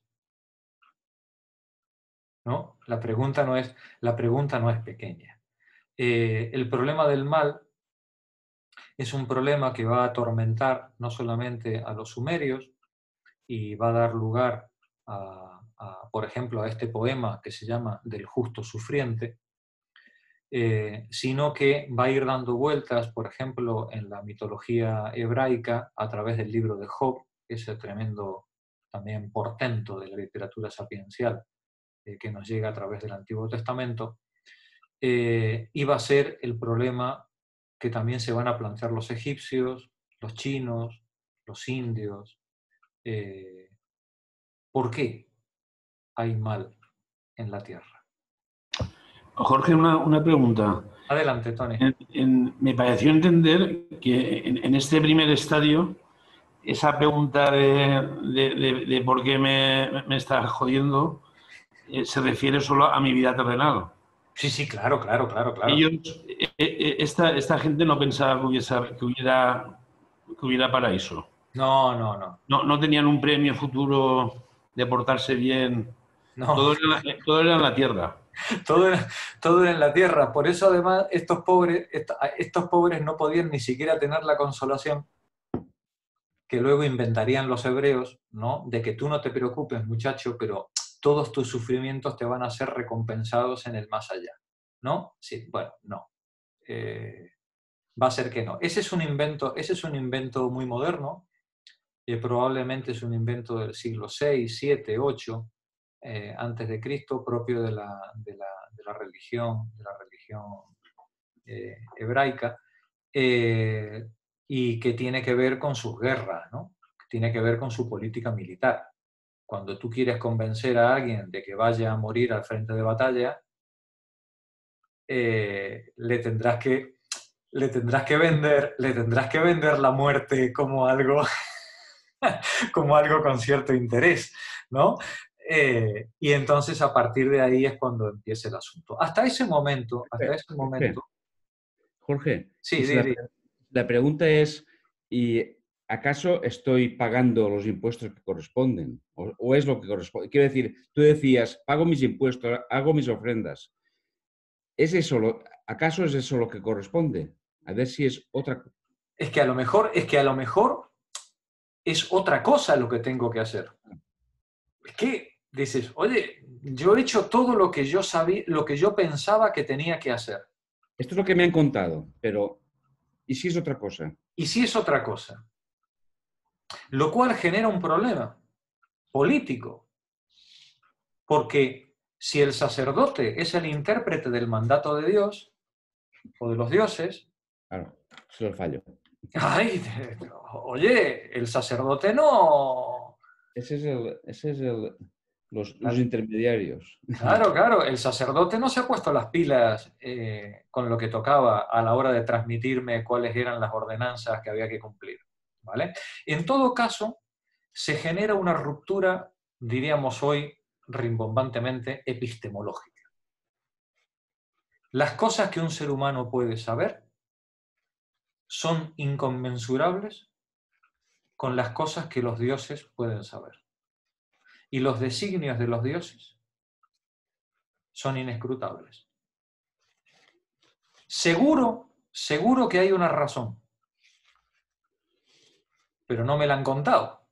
¿no? La pregunta no es, la pregunta no es pequeña. Eh, el problema del mal es un problema que va a atormentar no solamente a los sumerios y va a dar lugar a, a por ejemplo, a este poema que se llama Del justo sufriente, eh, sino que va a ir dando vueltas, por ejemplo, en la mitología hebraica a través del libro de Job, ese tremendo también portento de la literatura sapiencial eh, que nos llega a través del Antiguo Testamento, eh, y va a ser el problema que también se van a plantear los egipcios, los chinos, los indios. Eh, ¿Por qué hay mal en la tierra? Jorge, una, una pregunta. Adelante, Tony. En, en, me pareció entender que en, en este primer estadio, esa pregunta de, de, de, de por qué me, me está jodiendo eh, se refiere solo a mi vida terrenal. Sí, sí, claro, claro, claro, claro. Ellos, eh, eh, esta, esta gente no pensaba que, hubiese, que, hubiera, que hubiera paraíso. No, no, no. No, no tenían un premio futuro de portarse bien. No. Todo era, todo era en la tierra. Todo era, todo era en la tierra. Por eso, además, estos pobres, estos pobres no podían ni siquiera tener la consolación que luego inventarían los hebreos, ¿no? De que tú no te preocupes, muchacho, pero todos tus sufrimientos te van a ser recompensados en el más allá, ¿no? Sí, bueno, no. Eh, va a ser que no. Ese es un invento, ese es un invento muy moderno, eh, probablemente es un invento del siglo seis, siete, ocho, eh, antes de Cristo, propio de la, de la, de la religión, de la religión eh, hebraica, eh, y que tiene que ver con sus guerras, ¿no? Que tiene que ver con su política militar. cuando tú quieres convencer a alguien de que vaya a morir al frente de batalla, eh, le tendrás que, le tendrás que vender, le tendrás que vender la muerte como algo, como algo con cierto interés, ¿no? Eh, y entonces a partir de ahí es cuando empieza el asunto. Hasta ese momento, hasta ese Jorge, momento... Jorge, Sí, y si di, la, di. la pregunta es, ¿y acaso estoy pagando los impuestos que corresponden? ¿O, o es lo que corresponde? Quiero decir, tú decías, pago mis impuestos, hago mis ofrendas. ¿Es eso lo, ¿Acaso es eso lo que corresponde? A ver si es otra cosa. Es que a lo mejor, es que a lo mejor es otra cosa lo que tengo que hacer. Es que dices, oye, yo he hecho todo lo que yo sabía, lo que yo pensaba que tenía que hacer. Esto es lo que me han contado, pero ¿y si es otra cosa? Y si es otra cosa. Lo cual genera un problema político. Porque si el sacerdote es el intérprete del mandato de Dios o de los dioses, Claro, eso es el fallo. ay, oye, el sacerdote no... Ese es el, ese es el, los, los intermediarios. Claro, claro, el sacerdote no se ha puesto las pilas eh, con lo que tocaba a la hora de transmitirme cuáles eran las ordenanzas que había que cumplir, ¿vale? En todo caso, se genera una ruptura, diríamos hoy, rimbombantemente, epistemológica. Las cosas que un ser humano puede saber son inconmensurables con las cosas que los dioses pueden saber. Y los designios de los dioses son inescrutables. Seguro, seguro que hay una razón, pero no me la han contado,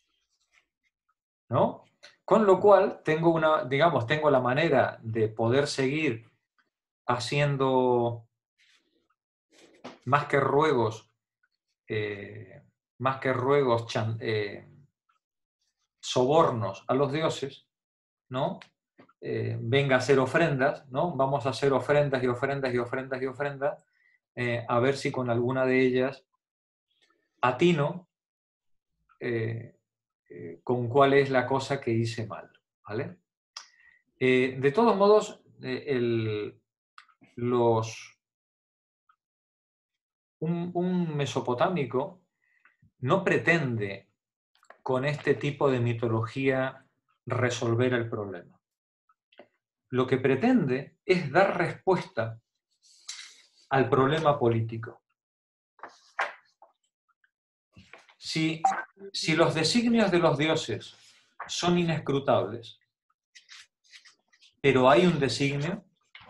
¿no? Con lo cual, tengo una, digamos, tengo la manera de poder seguir haciendo más que ruegos, eh, más que ruegos, chan, eh, sobornos a los dioses, ¿no? Eh, venga a hacer ofrendas, ¿no? Vamos a hacer ofrendas y ofrendas y ofrendas y ofrendas, eh, a ver si con alguna de ellas atino eh, eh, con cuál es la cosa que hice mal, ¿vale? Eh, de todos modos, eh, el, los, un, un mesopotámico no pretende con este tipo de mitología resolver el problema. Lo que pretende es dar respuesta al problema político. Si, si los designios de los dioses son inescrutables, pero hay un designio,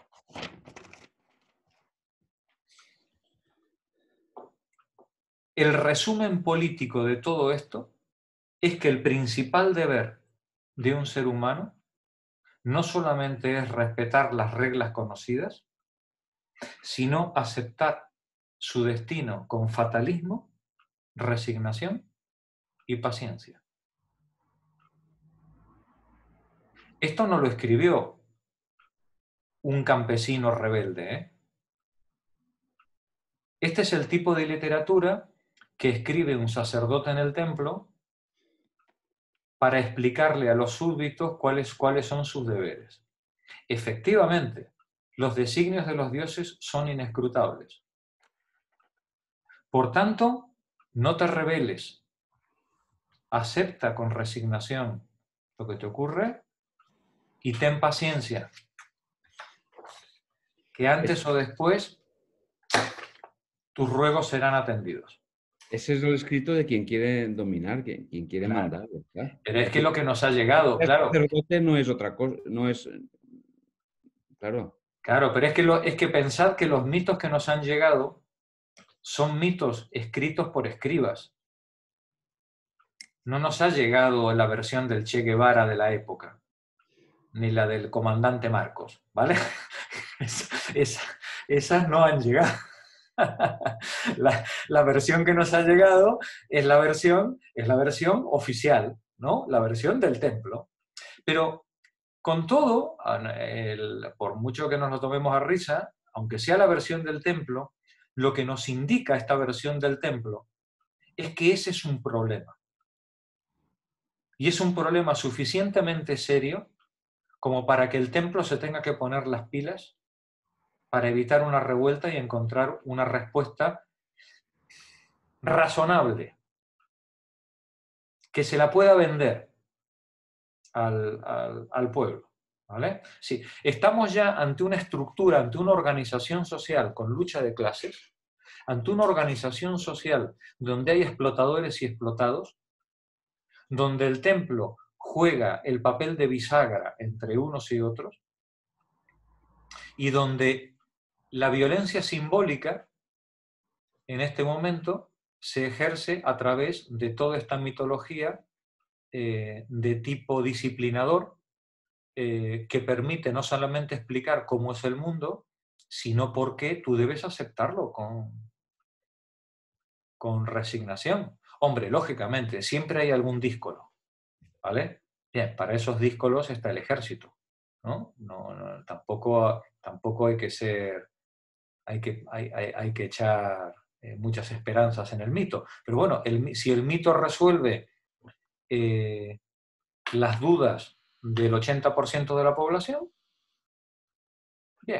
el resumen político de todo esto es que el principal deber de un ser humano no solamente es respetar las reglas conocidas, sino aceptar su destino con fatalismo, resignación y paciencia. Esto no lo escribió un campesino rebelde, ¿eh? Este es el tipo de literatura que escribe un sacerdote en el templo para explicarle a los súbditos cuáles, cuáles son sus deberes. Efectivamente, los designios de los dioses son inescrutables. Por tanto, no te rebeles. Acepta con resignación lo que te ocurre y ten paciencia, que antes o después tus ruegos serán atendidos. Ese es el escrito de quien quiere dominar, quien, quien quiere Claro. mandar, ¿verdad? Pero es que lo que nos ha llegado, El claro. sacerdote no es otra cosa, no es... Claro. Claro, pero es que, lo, es que pensad que los mitos que nos han llegado son mitos escritos por escribas. No nos ha llegado la versión del Che Guevara de la época, ni la del comandante Marcos, ¿vale? Es, esa, esas no han llegado. La, la versión que nos ha llegado es la versión, es la versión oficial, ¿no? La versión del templo. Pero con todo, el, por mucho que nos lo tomemos a risa, aunque sea la versión del templo, lo que nos indica esta versión del templo es que ese es un problema. Y es un problema suficientemente serio como para que el templo se tenga que poner las pilas para evitar una revuelta y encontrar una respuesta razonable, que se la pueda vender al, al, al pueblo. ¿Vale? Sí, estamos ya ante una estructura, ante una organización social con lucha de clases, ante una organización social donde hay explotadores y explotados, donde el templo juega el papel de bisagra entre unos y otros, y donde la violencia simbólica en este momento se ejerce a través de toda esta mitología eh, de tipo disciplinador, eh, que permite no solamente explicar cómo es el mundo, sino por qué tú debes aceptarlo con, con resignación. Hombre, lógicamente, siempre hay algún díscolo, ¿vale? Bien, para esos díscolos está el ejército, ¿no? No, no, tampoco, tampoco hay que ser, hay que, hay, hay, hay que echar eh, muchas esperanzas en el mito. Pero bueno, el, si el mito resuelve eh, las dudas del ochenta por ciento de la población, bien.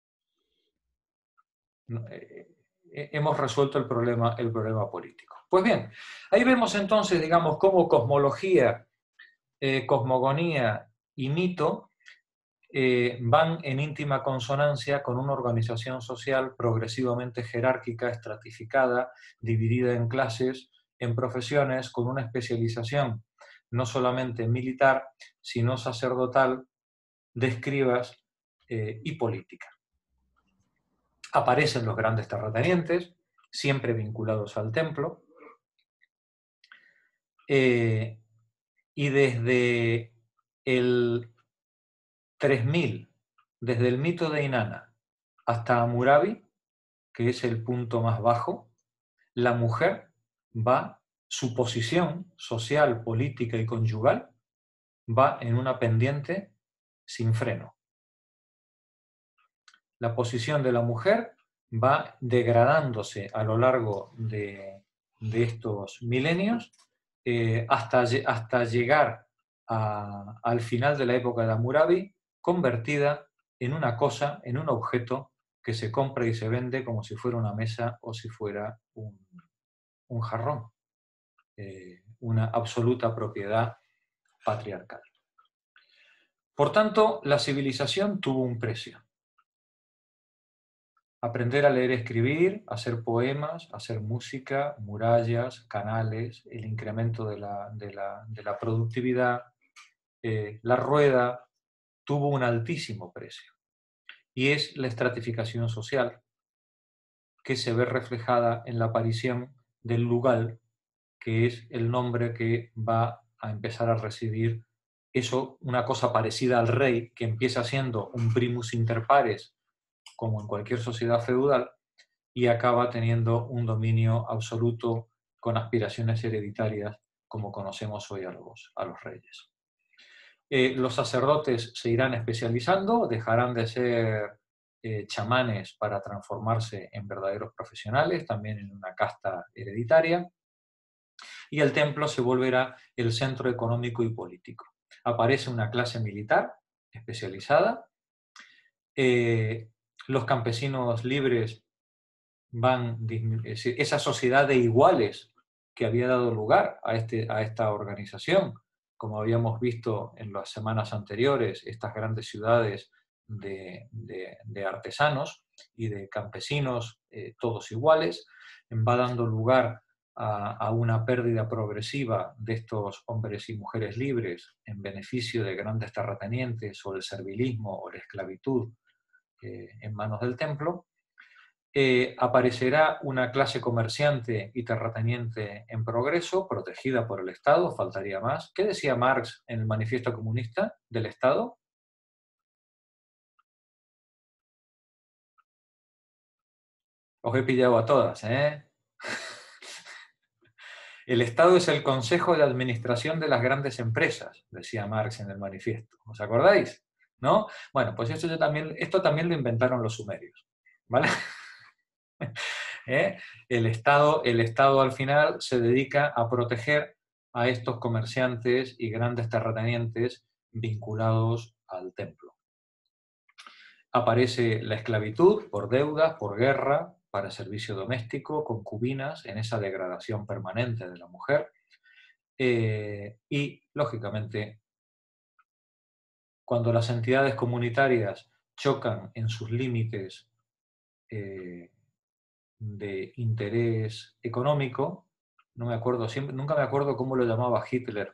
Eh, eh, hemos resuelto el problema, el problema político. Pues bien, ahí vemos entonces, digamos, cómo cosmología, eh, cosmogonía y mito eh, van en íntima consonancia con una organización social progresivamente jerárquica, estratificada, dividida en clases, en profesiones, con una especialización no solamente militar, sino sacerdotal, de escribas eh, y política. Aparecen los grandes terratenientes, siempre vinculados al templo, eh, y desde el tres mil, desde el mito de Inanna hasta Hammurabi, que es el punto más bajo, la mujer va, su posición social, política y conyugal va en una pendiente sin freno. La posición de la mujer va degradándose a lo largo de, de estos milenios eh, hasta, hasta llegar a, al final de la época de Hammurabi, convertida en una cosa, en un objeto que se compra y se vende como si fuera una mesa o si fuera un, un jarrón. Eh, una absoluta propiedad patriarcal. Por tanto, la civilización tuvo un precio. Aprender a leer y escribir, hacer poemas, hacer música, murallas, canales, el incremento de la, de la, de la productividad, eh, la rueda, tuvo un altísimo precio. Y es la estratificación social que se ve reflejada en la aparición del lugal, que es el nombre que va a empezar a recibir eso, una cosa parecida al rey, que empieza siendo un primus inter pares, como en cualquier sociedad feudal, y acaba teniendo un dominio absoluto con aspiraciones hereditarias, como conocemos hoy a los, a los reyes. Eh, los sacerdotes se irán especializando, dejarán de ser eh, chamanes para transformarse en verdaderos profesionales, también en una casta hereditaria, y el templo se volverá el centro económico y político. Aparece una clase militar especializada, eh, los campesinos libres van, esa sociedad de iguales que había dado lugar a, este, a esta organización, como habíamos visto en las semanas anteriores, estas grandes ciudades de, de, de artesanos y de campesinos, eh, todos iguales, va dando lugar a, a una pérdida progresiva de estos hombres y mujeres libres en beneficio de grandes terratenientes o el servilismo o la esclavitud eh, en manos del templo. Eh, aparecerá una clase comerciante y terrateniente en progreso, protegida por el Estado, faltaría más. ¿Qué decía Marx en el Manifiesto Comunista del Estado? Os he pillado a todas, ¿eh? El Estado es el consejo de administración de las grandes empresas, decía Marx en el Manifiesto. ¿Os acordáis? ¿No? Bueno, pues esto, yo también, esto también lo inventaron los sumerios, ¿vale? ¿Eh? El Estado, el Estado al final se dedica a proteger a estos comerciantes y grandes terratenientes vinculados al templo. Aparece la esclavitud por deudas, por guerra, para servicio doméstico, concubinas, en esa degradación permanente de la mujer, eh, y, lógicamente, cuando las entidades comunitarias chocan en sus límites eh, de interés económico, no me acuerdo, siempre, nunca me acuerdo cómo lo llamaba Hitler.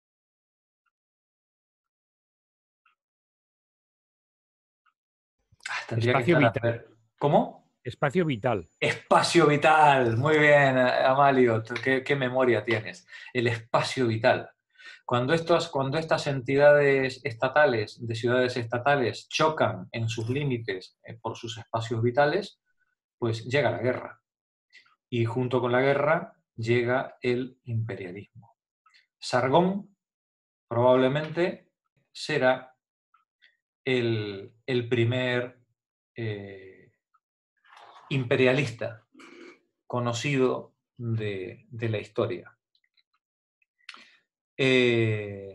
Ah, tendría Espacio que estar vital. a ver. ¿Cómo? Espacio vital. Espacio vital. Muy bien, Amalio. ¿Qué, qué memoria tienes? El espacio vital. Cuando, estos, cuando estas entidades estatales, de ciudades estatales, chocan en sus límites eh, por sus espacios vitales, pues llega la guerra. Y junto con la guerra llega el imperialismo. Sargón probablemente será el, el primer eh, imperialista conocido de, de la historia. Eh,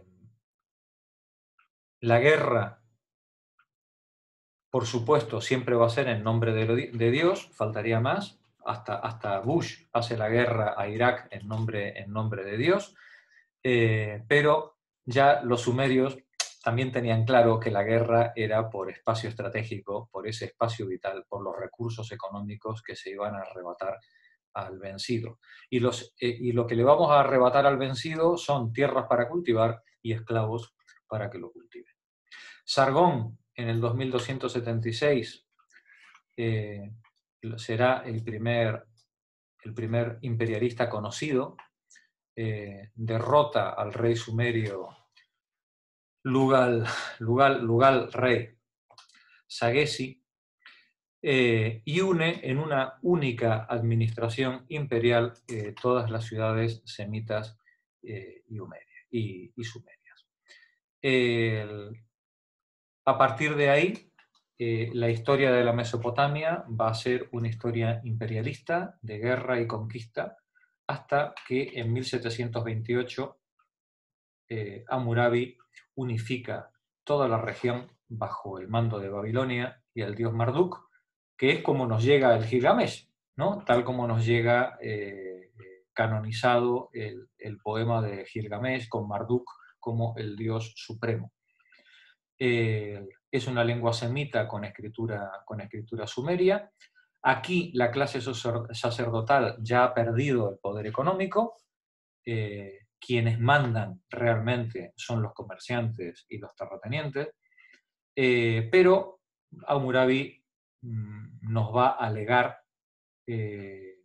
la guerra, por supuesto, siempre va a ser en nombre de, de Dios, faltaría más. Hasta, hasta Bush hace la guerra a Irak en nombre, en nombre de Dios. Eh, pero ya los sumerios también tenían claro que la guerra era por espacio estratégico, por ese espacio vital, por los recursos económicos que se iban a arrebatar al vencido. Y, los, eh, y lo que le vamos a arrebatar al vencido son tierras para cultivar y esclavos para que lo cultiven. Sargón, en el dos mil doscientos setenta y seis, eh, será el primer, el primer imperialista conocido. Eh, derrota al rey sumerio Lugal, Lugal, Lugal rey Sagesi, eh, y une en una única administración imperial eh, todas las ciudades semitas eh, y, y, y sumerias. El, a partir de ahí, eh, la historia de la Mesopotamia va a ser una historia imperialista, de guerra y conquista, hasta que en mil setecientos veintiocho eh, Hammurabi unifica toda la región bajo el mando de Babilonia y el dios Marduk, que es como nos llega el Gilgamesh, ¿no? Tal como nos llega eh, canonizado el, el poema de Gilgamesh con Marduk como el dios supremo. Eh, es una lengua semita con escritura, con escritura sumeria. Aquí la clase sacerdotal ya ha perdido el poder económico. Eh, quienes mandan realmente son los comerciantes y los terratenientes, eh, pero Hammurabi mmm, nos va a legar eh,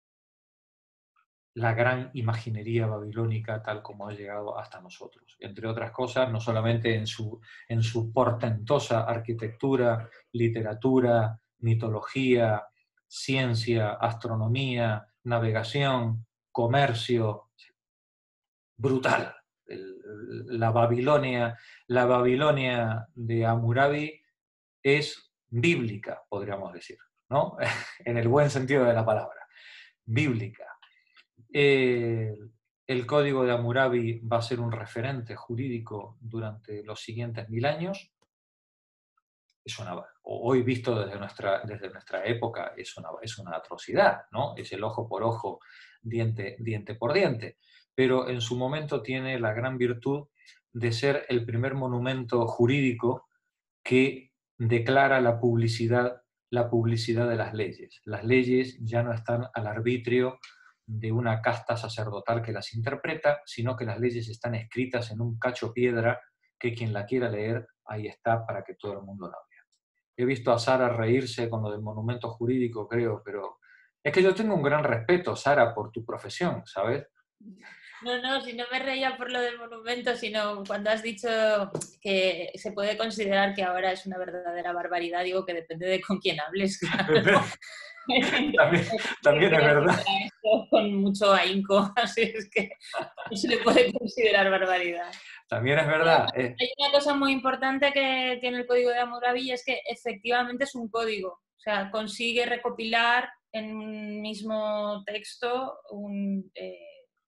la gran imaginería babilónica tal como ha llegado hasta nosotros. Entre otras cosas, no solamente en su, en su portentosa arquitectura, literatura, mitología, ciencia, astronomía, navegación, comercio, brutal. El, la Babilonia, la Babilonia de Hammurabi es bíblica, podríamos decir, ¿no? En el buen sentido de la palabra, bíblica. Eh, el código de Hammurabi va a ser un referente jurídico durante los siguientes mil años. Es una, hoy visto desde nuestra, desde nuestra época es una, es una atrocidad, ¿no? Es el ojo por ojo, diente, diente por diente. Pero en su momento tiene la gran virtud de ser el primer monumento jurídico que declara la publicidad, la publicidad de las leyes. Las leyes ya no están al arbitrio de una casta sacerdotal que las interpreta, sino que las leyes están escritas en un cacho piedra que quien la quiera leer, ahí está para que todo el mundo la vea. He visto a Sara reírse con lo del monumento jurídico, creo, pero es que yo tengo un gran respeto, Sara, por tu profesión, ¿sabes? No, no, si no me reía por lo del monumento, sino cuando has dicho que se puede considerar que ahora es una verdadera barbaridad, digo que depende de con quién hables. Claro. también, también es verdad. Con mucho ahínco, así es que no se le puede considerar barbaridad. También es verdad. Eh. Hay una cosa muy importante que tiene el código de Hammurabi, es que efectivamente es un código. O sea, consigue recopilar en un mismo texto un... Eh,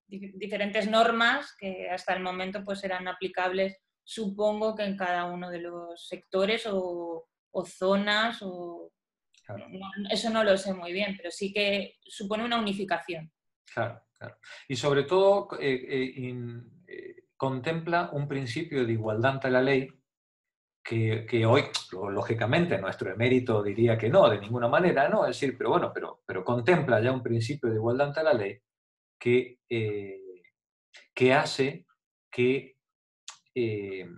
dif diferentes normas que hasta el momento pues eran aplicables, supongo que en cada uno de los sectores o, o zonas, o Claro. no, eso no lo sé muy bien, pero sí que supone una unificación. Claro, claro. Y sobre todo eh, eh, in, eh, contempla un principio de igualdad ante la ley que, que hoy, lógicamente, nuestro emérito diría que no, de ninguna manera, ¿no? Es decir, pero bueno, pero, pero contempla ya un principio de igualdad ante la ley que, eh, que hace que eh,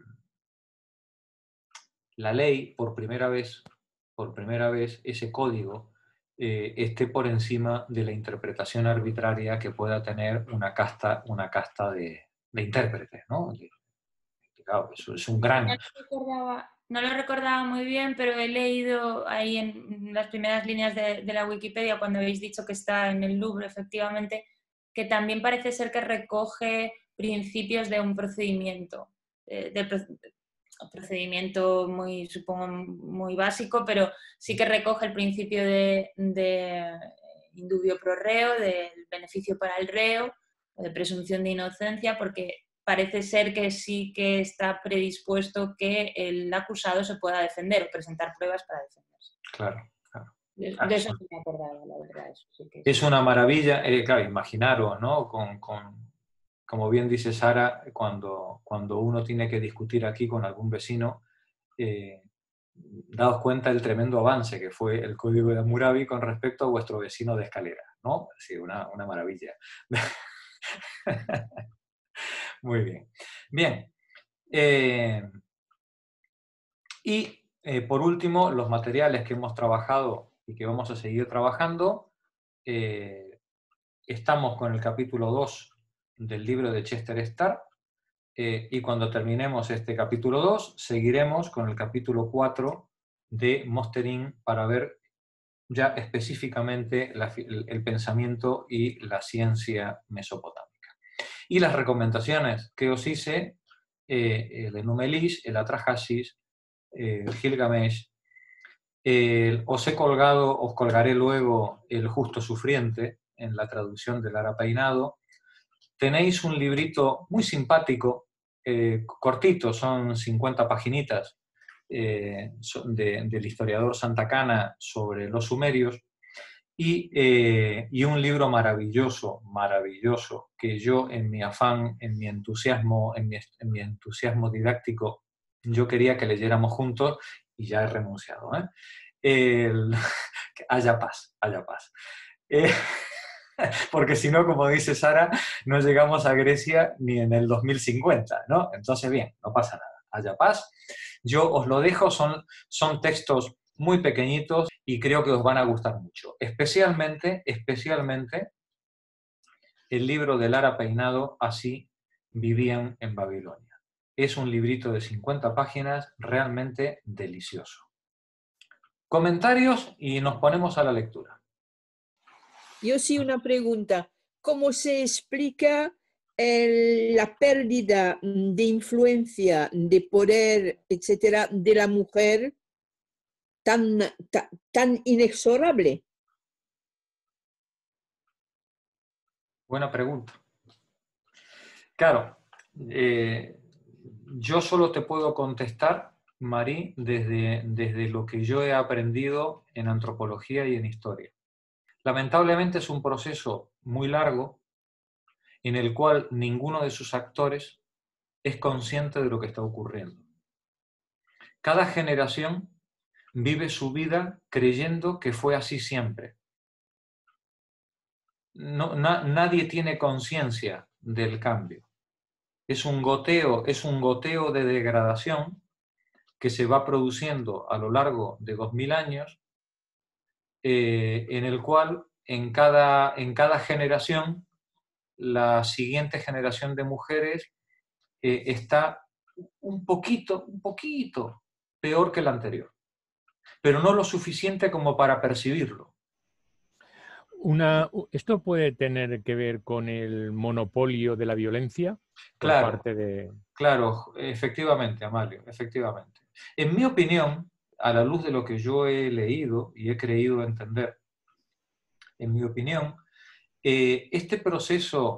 la ley, por primera vez, por primera vez, ese código eh, esté por encima de la interpretación arbitraria que pueda tener una casta, una casta de, de intérpretes, ¿no? Claro, eso es un gran... No lo, recordaba, no lo recordaba muy bien, pero he leído ahí en las primeras líneas de, de la Wikipedia, cuando habéis dicho que está en el Louvre, efectivamente, que también parece ser que recoge principios de un procedimiento, de, de, un procedimiento muy, supongo, muy básico, pero sí que recoge el principio de, de indubio pro reo, del beneficio para el reo, de presunción de inocencia, porque parece ser que sí que está predispuesto que el acusado se pueda defender o presentar pruebas para defenderse. Claro, claro. De, claro de eso no me acordaba, la verdad. Eso sí que es una maravilla, eh, claro, imaginaros, ¿no? Con, con, como bien dice Sara, cuando, cuando uno tiene que discutir aquí con algún vecino, eh, daos cuenta del tremendo avance que fue el Código de Hammurabi con respecto a vuestro vecino de escalera, ¿no? Sí, una, una maravilla. Muy bien. Bien. Eh, y eh, por último, los materiales que hemos trabajado y que vamos a seguir trabajando. Eh, estamos con el capítulo dos del libro de Chester Starr, eh, y cuando terminemos este capítulo dos, seguiremos con el capítulo cuatro de Mosterin para ver ya específicamente la, el, el pensamiento y la ciencia mesopotámica. Y las recomendaciones que os hice, eh, el Enumelish, el Atrahasis, eh, el Gilgamesh, eh, os he colgado, os colgaré luego el Justo Sufriente, en la traducción del Lara Peinado. Tenéis un librito muy simpático, eh, cortito, son cincuenta paginitas, eh, de, del historiador Santa Cana sobre los sumerios, y, eh, y un libro maravilloso, maravilloso, que yo en mi afán, en mi entusiasmo, en mi, en mi entusiasmo didáctico, yo quería que leyéramos juntos y ya he renunciado, ¿eh? El, haya paz, haya paz. Eh, porque si no, como dice Sara, no llegamos a Grecia ni en el dos mil cincuenta, ¿no? Entonces, bien, no pasa nada, haya paz. Yo os lo dejo, son, son textos muy pequeñitos y creo que os van a gustar mucho. Especialmente, especialmente el libro de Lara Peinado, Así vivían en Babilonia. Es un librito de cincuenta páginas realmente delicioso. Comentarios y nos ponemos a la lectura. Yo sí una pregunta. ¿Cómo se explica el, la pérdida de influencia, de poder, etcétera, de la mujer tan, tan, tan inexorable? Buena pregunta. Claro, eh, yo solo te puedo contestar, Marí, desde, desde lo que yo he aprendido en antropología y en historia. Lamentablemente es un proceso muy largo en el cual ninguno de sus actores es consciente de lo que está ocurriendo. Cada generación vive su vida creyendo que fue así siempre. No, na, nadie tiene conciencia del cambio. Es un goteo, es un goteo de degradación que se va produciendo a lo largo de dos mil años, eh, en el cual en cada, en cada generación la siguiente generación de mujeres eh, está un poquito, un poquito peor que la anterior, pero no lo suficiente como para percibirlo. Una, ¿Esto puede tener que ver con el monopolio de la violencia por Claro, parte de...? Claro, efectivamente, Amalio, efectivamente. En mi opinión, a la luz de lo que yo he leído y he creído entender, en mi opinión, eh, este proceso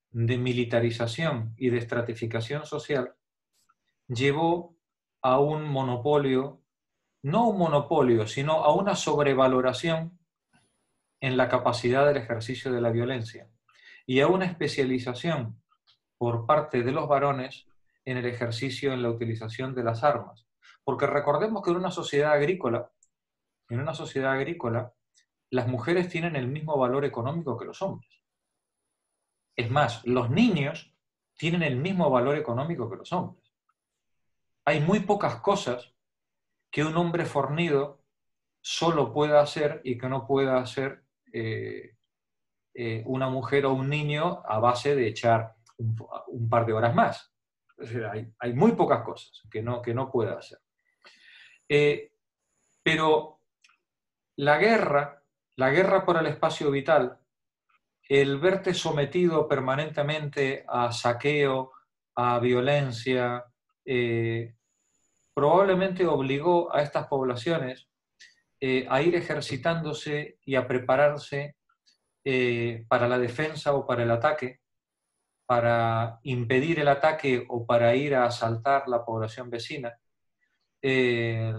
de militarización y de estratificación social llevó a un monopolio, no un monopolio, sino a una sobrevaloración en la capacidad del ejercicio de la violencia y a una especialización por parte de los varones en el ejercicio, en la utilización de las armas. Porque recordemos que en una sociedad agrícola, en una sociedad agrícola, las mujeres tienen el mismo valor económico que los hombres. Es más, los niños tienen el mismo valor económico que los hombres. Hay muy pocas cosas que un hombre fornido solo pueda hacer y que no pueda hacer eh, eh, una mujer o un niño a base de echar un, un par de horas más. Es decir, hay, hay muy pocas cosas que no, que no pueda hacer. Eh, pero la guerra, la guerra por el espacio vital, el verte sometido permanentemente a saqueo, a violencia, eh, probablemente obligó a estas poblaciones eh, a ir ejercitándose y a prepararse eh, para la defensa o para el ataque, para impedir el ataque o para ir a asaltar la población vecina. Eh,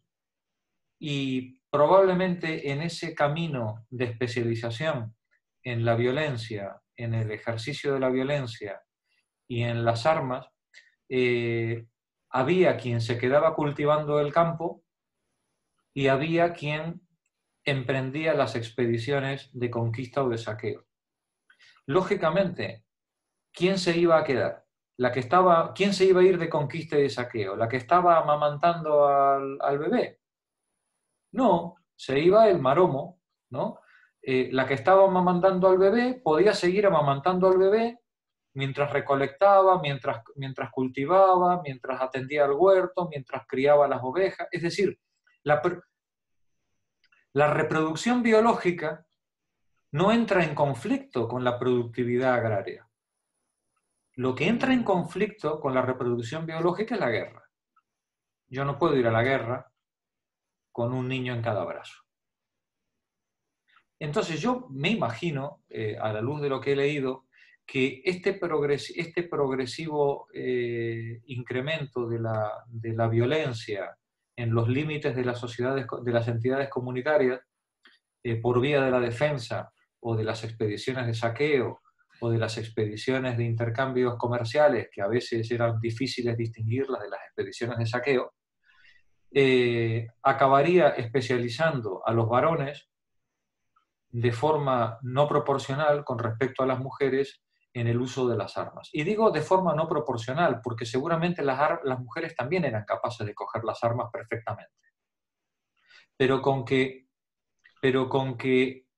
y probablemente en ese camino de especialización en la violencia, en el ejercicio de la violencia y en las armas, eh, había quien se quedaba cultivando el campo y había quien emprendía las expediciones de conquista o de saqueo. Lógicamente, ¿quién se iba a quedar? La que estaba, ¿quién se iba a ir de conquista y de saqueo? ¿La que estaba amamantando al, al bebé? No, se iba el maromo, ¿no? Eh, la que estaba amamantando al bebé podía seguir amamantando al bebé mientras recolectaba, mientras, mientras cultivaba, mientras atendía al huerto, mientras criaba las ovejas. Es decir, la, la reproducción biológica no entra en conflicto con la productividad agraria. Lo que entra en conflicto con la reproducción biológica es la guerra. Yo no puedo ir a la guerra con un niño en cada brazo. Entonces yo me imagino, eh, a la luz de lo que he leído, que este, progres este progresivo eh, incremento de la, de la violencia en los límites de las sociedades, de las entidades comunitarias, eh, por vía de la defensa o de las expediciones de saqueo o de las expediciones de intercambios comerciales, que a veces eran difíciles distinguirlas de las expediciones de saqueo, eh, acabaría especializando a los varones de forma no proporcional con respecto a las mujeres en el uso de las armas. Y digo de forma no proporcional, porque seguramente las, las mujeres también eran capaces de coger las armas perfectamente. Pero con que, pero con que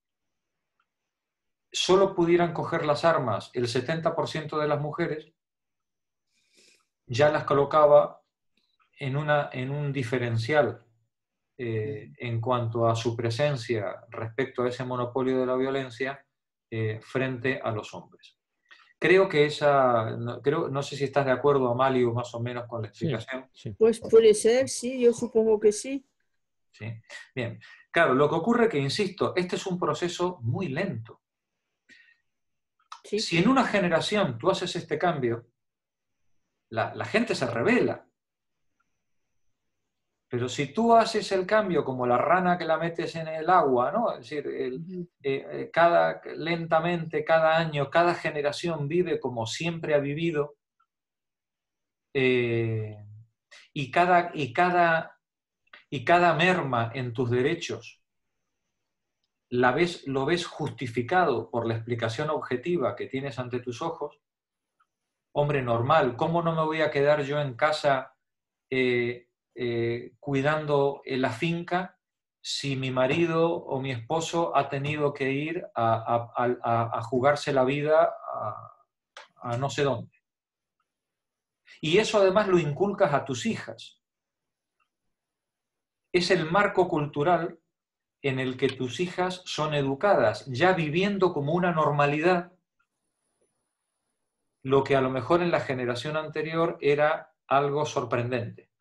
solo pudieran coger las armas el setenta por ciento de las mujeres, ya las colocaba en, una, en un diferencial eh, en cuanto a su presencia respecto a ese monopolio de la violencia eh, frente a los hombres. Creo que esa, no, creo, no sé si estás de acuerdo, Amalio, más o menos con la explicación. Sí, sí. Pues puede ser, sí, yo supongo que sí. Sí. Bien. Claro, lo que ocurre que, insisto, este es un proceso muy lento. Sí. Si en una generación tú haces este cambio, la, la gente se rebela. Pero si tú haces el cambio como la rana que la metes en el agua, ¿no? Es decir, el, eh, cada, lentamente, cada año, cada generación vive como siempre ha vivido, eh, y, cada, y, cada, y cada merma en tus derechos la ves, lo ves justificado por la explicación objetiva que tienes ante tus ojos. Hombre, normal, ¿cómo no me voy a quedar yo en casa eh, Eh, cuidando en la finca si mi marido o mi esposo ha tenido que ir a, a, a, a jugarse la vida a, a no sé dónde? Y eso además lo inculcas a tus hijas. Es el marco cultural en el que tus hijas son educadas, ya viviendo como una normalidad lo que a lo mejor en la generación anterior era algo sorprendente.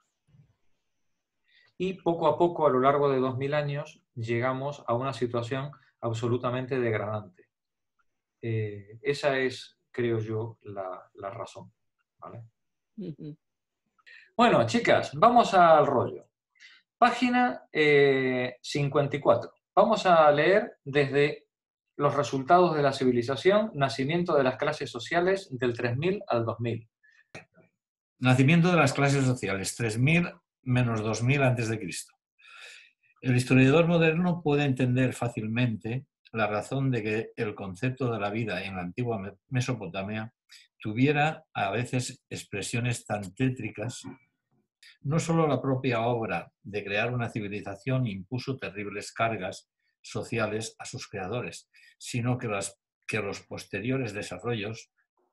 Y poco a poco, a lo largo de dos mil años, llegamos a una situación absolutamente degradante. Eh, esa es, creo yo, la, la razón. ¿Vale? Ujú. Bueno, chicas, vamos al rollo. Página eh, cincuenta y cuatro. Vamos a leer desde los resultados de la civilización, nacimiento de las clases sociales del tres mil al dos mil. Nacimiento de las clases sociales, tres mil menos dos mil antes de Cristo. El historiador moderno puede entender fácilmente la razón de que el concepto de la vida en la antigua Mesopotamia tuviera a veces expresiones tan tétricas. No solo la propia obra de crear una civilización impuso terribles cargas sociales a sus creadores, sino que, las, que los posteriores desarrollos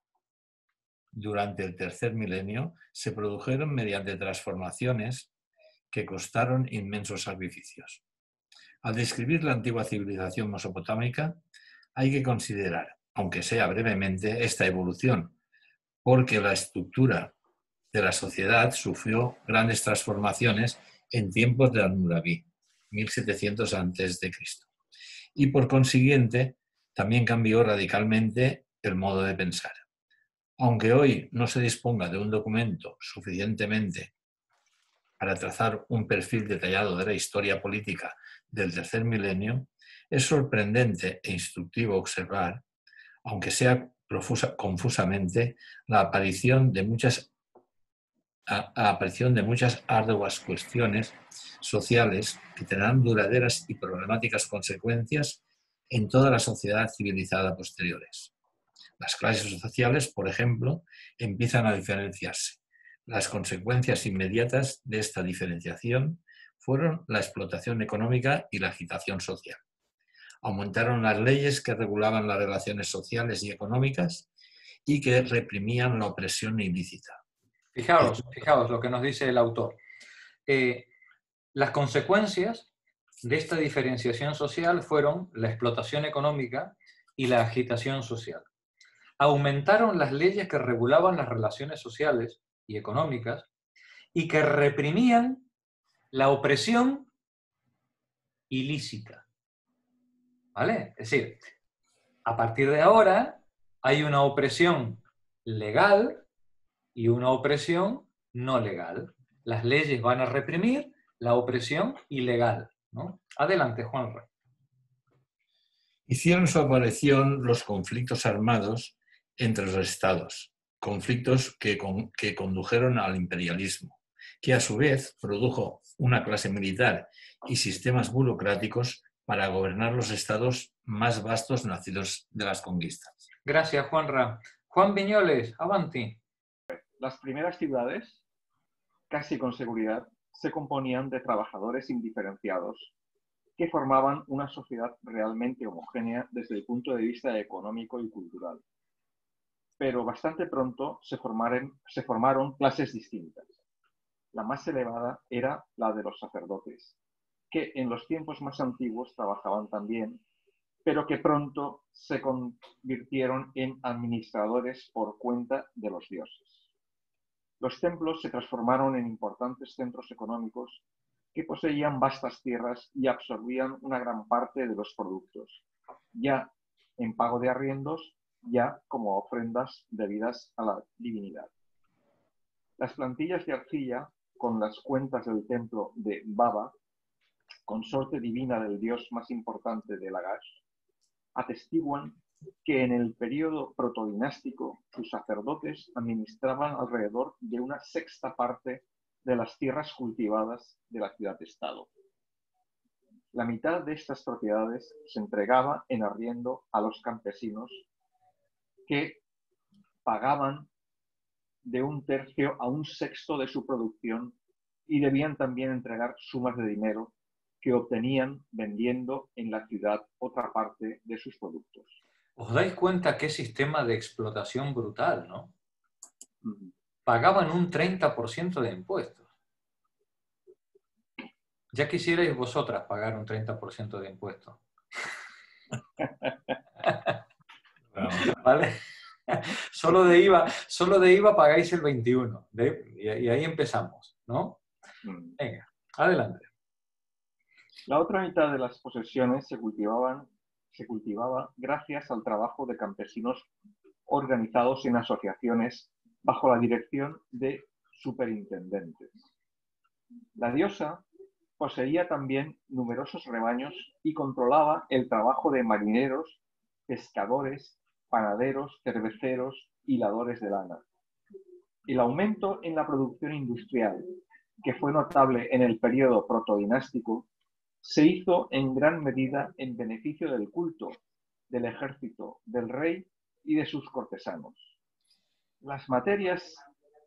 durante el tercer milenio se produjeron mediante transformaciones que costaron inmensos sacrificios. Al describir la antigua civilización mesopotámica, hay que considerar, aunque sea brevemente, esta evolución, porque la estructura de la sociedad sufrió grandes transformaciones en tiempos de Hammurabi, mil setecientos antes de Cristo. Y por consiguiente, también cambió radicalmente el modo de pensar. Aunque hoy no se disponga de un documento suficientemente para trazar un perfil detallado de la historia política del tercer milenio, es sorprendente e instructivo observar, aunque sea profusa, confusamente, la aparición de muchas a, a aparición de muchas arduas cuestiones sociales que tendrán duraderas y problemáticas consecuencias en toda la sociedad civilizada posteriores. Las clases sociales, por ejemplo, empiezan a diferenciarse. Las consecuencias inmediatas de esta diferenciación fueron la explotación económica y la agitación social. Aumentaron las leyes que regulaban las relaciones sociales y económicas y que reprimían la opresión ilícita. Fijaos, fijaos lo que nos dice el autor. Eh, las consecuencias de esta diferenciación social fueron la explotación económica y la agitación social. Aumentaron las leyes que regulaban las relaciones sociales y económicas y que reprimían la opresión ilícita. ¿Vale? Es decir, a partir de ahora hay una opresión legal y una opresión no legal. Las leyes van a reprimir la opresión ilegal, ¿no? Adelante, Juanra. Hicieron su aparición los conflictos armados entre los estados, conflictos que, con, que condujeron al imperialismo, que a su vez produjo una clase militar y sistemas burocráticos para gobernar los estados más vastos nacidos de las conquistas. Gracias, Juanra. Juan Viñoles, avanti. Las primeras ciudades, casi con seguridad, se componían de trabajadores indiferenciados que formaban una sociedad realmente homogénea desde el punto de vista económico y cultural. Pero bastante pronto se formaron, se formaron clases distintas. La más elevada era la de los sacerdotes, que en los tiempos más antiguos trabajaban también, pero que pronto se convirtieron en administradores por cuenta de los dioses. Los templos se transformaron en importantes centros económicos que poseían vastas tierras y absorbían una gran parte de los productos, ya en pago de arriendos, ya como ofrendas debidas a la divinidad. Las plantillas de arcilla, con las cuentas del templo de Baba, consorte divina del dios más importante de Lagash, atestiguan que en el periodo protodinástico sus sacerdotes administraban alrededor de una sexta parte de las tierras cultivadas de la ciudad-estado. La mitad de estas propiedades se entregaba en arriendo a los campesinos que pagaban de un tercio a un sexto de su producción y debían también entregar sumas de dinero que obtenían vendiendo en la ciudad otra parte de sus productos. ¿Os dais cuenta qué sistema de explotación brutal, no? Uh-huh. Pagaban un treinta por ciento de impuestos. Ya quisierais vosotras pagar un treinta por ciento de impuestos. ¿Vale? Solo de I V A, solo de I V A pagáis el veintiuno por ciento. ¿De? Y ahí empezamos, ¿no? Venga, adelante. La otra mitad de las posesiones se cultivaban, se cultivaba gracias al trabajo de campesinos organizados en asociaciones bajo la dirección de superintendentes. La diosa poseía también numerosos rebaños y controlaba el trabajo de marineros, pescadores, panaderos, cerveceros, hiladores de lana. El aumento en la producción industrial, que fue notable en el periodo protodinástico, se hizo en gran medida en beneficio del culto, del ejército, del rey y de sus cortesanos. Las materias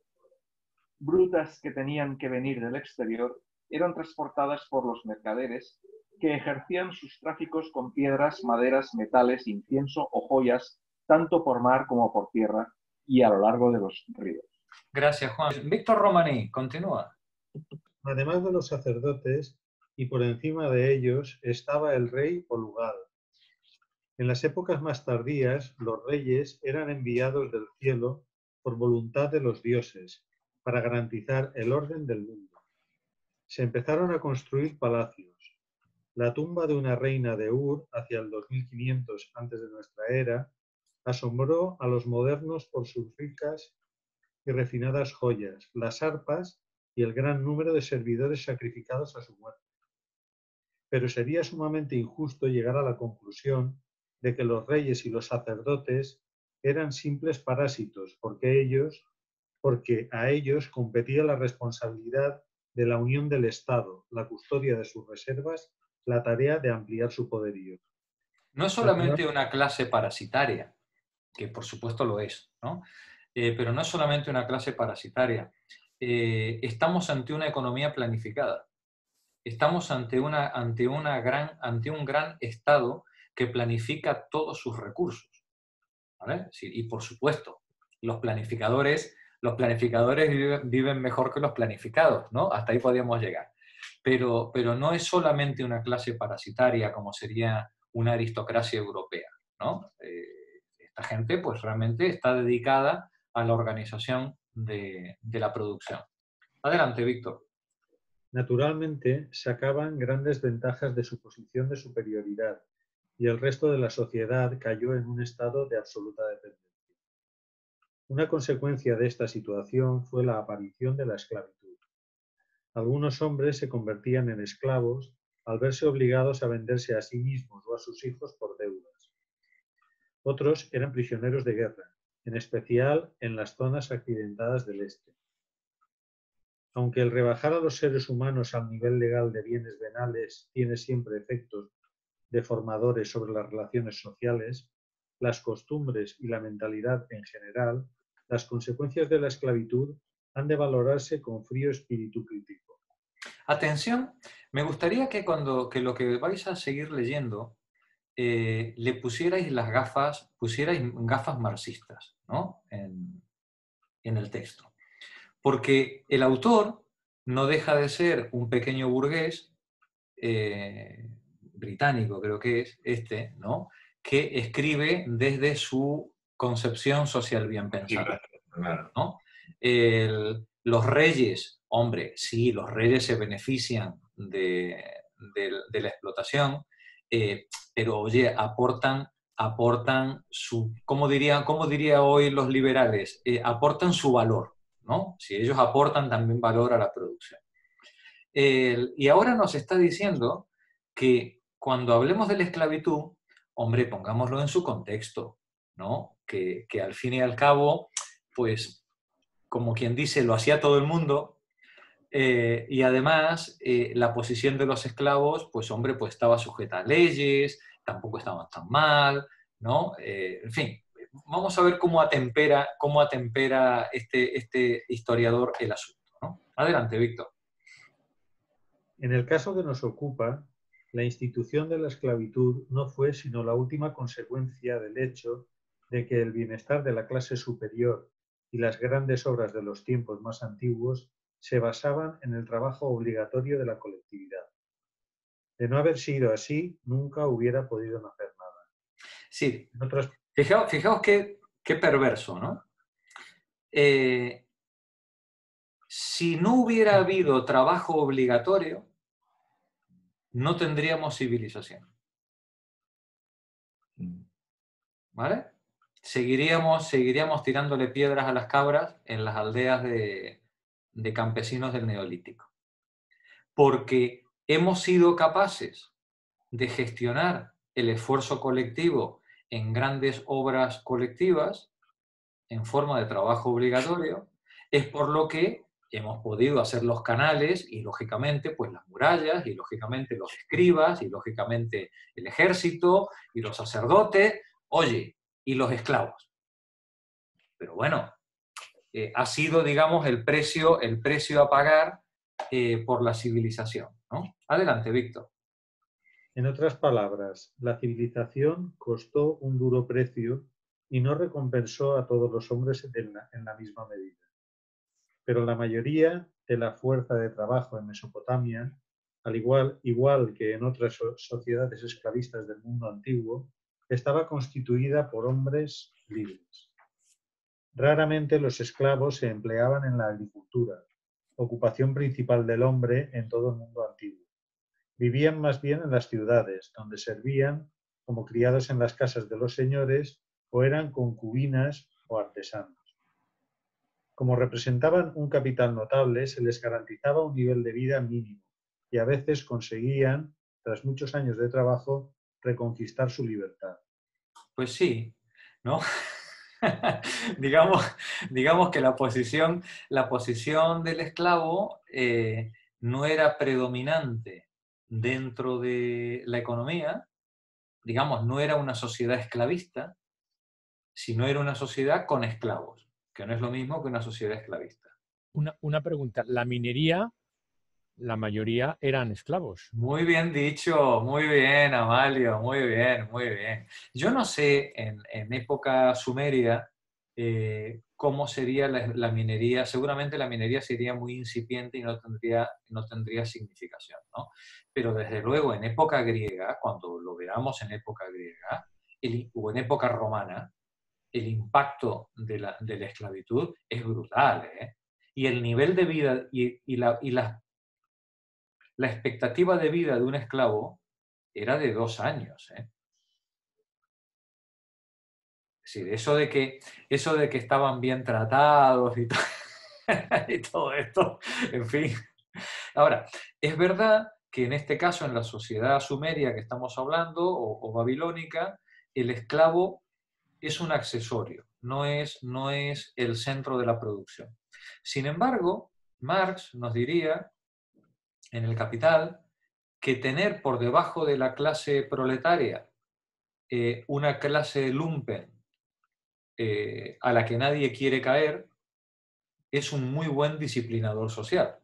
brutas que tenían que venir del exterior eran transportadas por los mercaderes que ejercían sus tráficos con piedras, maderas, metales, incienso o joyas, tanto por mar como por tierra y a lo largo de los ríos. Gracias, Juan. Víctor Romaní, continúa. Además de los sacerdotes, y por encima de ellos, estaba el rey o lugar. En las épocas más tardías, los reyes eran enviados del cielo por voluntad de los dioses para garantizar el orden del mundo. Se empezaron a construir palacios. La tumba de una reina de Ur, hacia el dos mil quinientos antes de nuestra era, asombró a los modernos por sus ricas y refinadas joyas, las arpas y el gran número de servidores sacrificados a su muerte. Pero sería sumamente injusto llegar a la conclusión de que los reyes y los sacerdotes eran simples parásitos, porque ellos, porque a ellos competía la responsabilidad de la unión del Estado, la custodia de sus reservas, la tarea de ampliar su poderío. No es solamente una clase parasitaria, que por supuesto lo es, ¿no? Eh, pero no es solamente una clase parasitaria. Eh, estamos ante una economía planificada. Estamos ante, una, ante, una gran, ante un gran Estado que planifica todos sus recursos, ¿vale? Sí, y por supuesto, los planificadores, los planificadores viven, viven mejor que los planificados, ¿no? Hasta ahí podríamos llegar. Pero, pero no es solamente una clase parasitaria como sería una aristocracia europea, ¿no? Eh, esta gente pues realmente está dedicada a la organización de, de la producción. Adelante, Víctor. Naturalmente, sacaban grandes ventajas de su posición de superioridad y el resto de la sociedad cayó en un estado de absoluta dependencia. Una consecuencia de esta situación fue la aparición de la esclavitud. Algunos hombres se convertían en esclavos al verse obligados a venderse a sí mismos o a sus hijos por deudas. Otros eran prisioneros de guerra, en especial en las zonas accidentadas del este. Aunque el rebajar a los seres humanos al nivel legal de bienes venales tiene siempre efectos deformadores sobre las relaciones sociales, las costumbres y la mentalidad en general, las consecuencias de la esclavitud han de valorarse con frío espíritu crítico. Atención, me gustaría que cuando que lo que vais a seguir leyendo eh, le pusierais las gafas, pusierais gafas marxistas, ¿no? en, en el texto. Porque el autor no deja de ser un pequeño burgués eh, británico, creo que es este, ¿no? Que escribe desde su concepción social bien pensada, ¿no? El, los reyes, hombre, sí, los reyes se benefician de, de, de la explotación, eh, pero oye, aportan, aportan su, ¿cómo diría, cómo diría hoy los liberales? Eh, aportan su valor, ¿no? Si ellos aportan también valor a la producción. El, y ahora nos está diciendo que cuando hablemos de la esclavitud, hombre, pongámoslo en su contexto, ¿no? Que, que al fin y al cabo, pues, como quien dice, lo hacía todo el mundo, eh, y además eh, la posición de los esclavos, pues, hombre, pues estaba sujeta a leyes, tampoco estaban tan mal, ¿no? Eh, en fin, vamos a ver cómo atempera, cómo atempera este, este historiador el asunto, ¿no? Adelante, Víctor. En el caso que nos ocupa, la institución de la esclavitud no fue sino la última consecuencia del hecho de que el bienestar de la clase superior y las grandes obras de los tiempos más antiguos se basaban en el trabajo obligatorio de la colectividad. De no haber sido así, nunca hubiera podido nacer nada. Sí, en otras... fijaos, fijaos qué, qué perverso, ¿no? Eh, si no hubiera habido trabajo obligatorio, no tendríamos civilización. ¿Vale? seguiríamos, seguiríamos tirándole piedras a las cabras en las aldeas de, de campesinos del Neolítico. Porque hemos sido capaces de gestionar el esfuerzo colectivo en grandes obras colectivas, en forma de trabajo obligatorio, es por lo que hemos podido hacer los canales y, lógicamente, pues las murallas, y, lógicamente, los escribas, y, lógicamente, el ejército, y los sacerdotes, oye, y los esclavos. Pero bueno, eh, ha sido, digamos, el precio, el precio a pagar eh, por la civilización, ¿no? Adelante, Víctor. En otras palabras, la civilización costó un duro precio y no recompensó a todos los hombres en la, en la misma medida. Pero la mayoría de la fuerza de trabajo en Mesopotamia, al igual, igual que en otras sociedades esclavistas del mundo antiguo, estaba constituida por hombres libres. Raramente los esclavos se empleaban en la agricultura, ocupación principal del hombre en todo el mundo antiguo. Vivían más bien en las ciudades, donde servían como criados en las casas de los señores o eran concubinas o artesanos. Como representaban un capital notable, se les garantizaba un nivel de vida mínimo y a veces conseguían, tras muchos años de trabajo, reconquistar su libertad. Pues sí, ¿no? digamos, digamos que la posición, la posición del esclavo eh, no era predominante dentro de la economía, digamos, no era una sociedad esclavista, sino era una sociedad con esclavos, que no es lo mismo que una sociedad esclavista. Una, una pregunta, la minería, la mayoría eran esclavos. Muy bien dicho, muy bien, Amalio, muy bien, muy bien. Yo no sé en, en época sumeria eh, cómo sería la, la minería. Seguramente la minería sería muy incipiente y no tendría, no tendría significación, ¿no? Pero desde luego en época griega, cuando lo veamos en época griega, el, o en época romana, el impacto de la, de la esclavitud es brutal, ¿eh? Y el nivel de vida y, y, la, y la, la expectativa de vida de un esclavo era de dos años, ¿eh? Es decir, eso de que, eso de que estaban bien tratados y, to y todo esto, en fin. Ahora, es verdad que en este caso, en la sociedad sumeria que estamos hablando, o, o babilónica, el esclavo es un accesorio, no es, no es el centro de la producción. Sin embargo, Marx nos diría, en El Capital, que tener por debajo de la clase proletaria eh, una clase lumpen eh, a la que nadie quiere caer es un muy buen disciplinador social,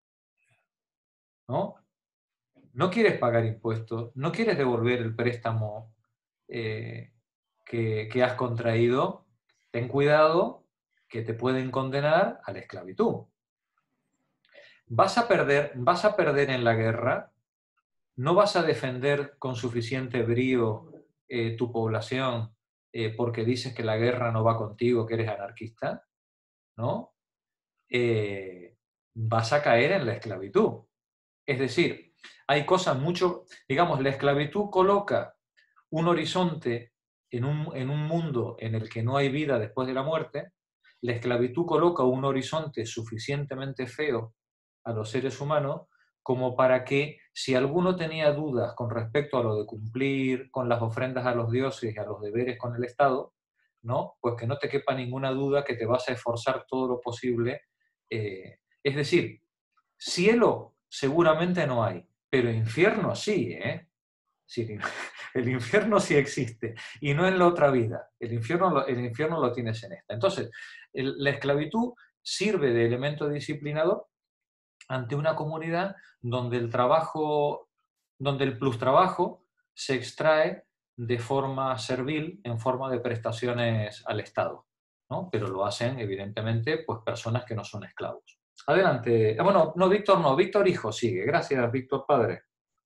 ¿no? No quieres pagar impuestos, no quieres devolver el préstamo eh, que, que has contraído, ten cuidado que te pueden condenar a la esclavitud. Vas a perder, vas a perder en la guerra, no vas a defender con suficiente brío eh, tu población eh, porque dices que la guerra no va contigo, que eres anarquista, ¿no? Eh, vas a caer en la esclavitud. Es decir, hay cosas mucho, digamos, la esclavitud coloca un horizonte en un, en un mundo en el que no hay vida después de la muerte, la esclavitud coloca un horizonte suficientemente feo a los seres humanos como para que, si alguno tenía dudas con respecto a lo de cumplir con las ofrendas a los dioses y a los deberes con el Estado, ¿no? Pues que no te quepa ninguna duda que te vas a esforzar todo lo posible. Eh, es decir, cielo seguramente no hay, pero infierno sí, ¿eh? Sí, el infierno sí existe, y no en la otra vida. El infierno, el infierno lo tienes en esta. Entonces, el, la esclavitud sirve de elemento disciplinador ante una comunidad donde el trabajo, donde el plus trabajo se extrae de forma servil, en forma de prestaciones al Estado, ¿no? Pero lo hacen, evidentemente, pues personas que no son esclavos. Adelante. Bueno, no, Víctor no, Víctor hijo sigue. Gracias, Víctor padre.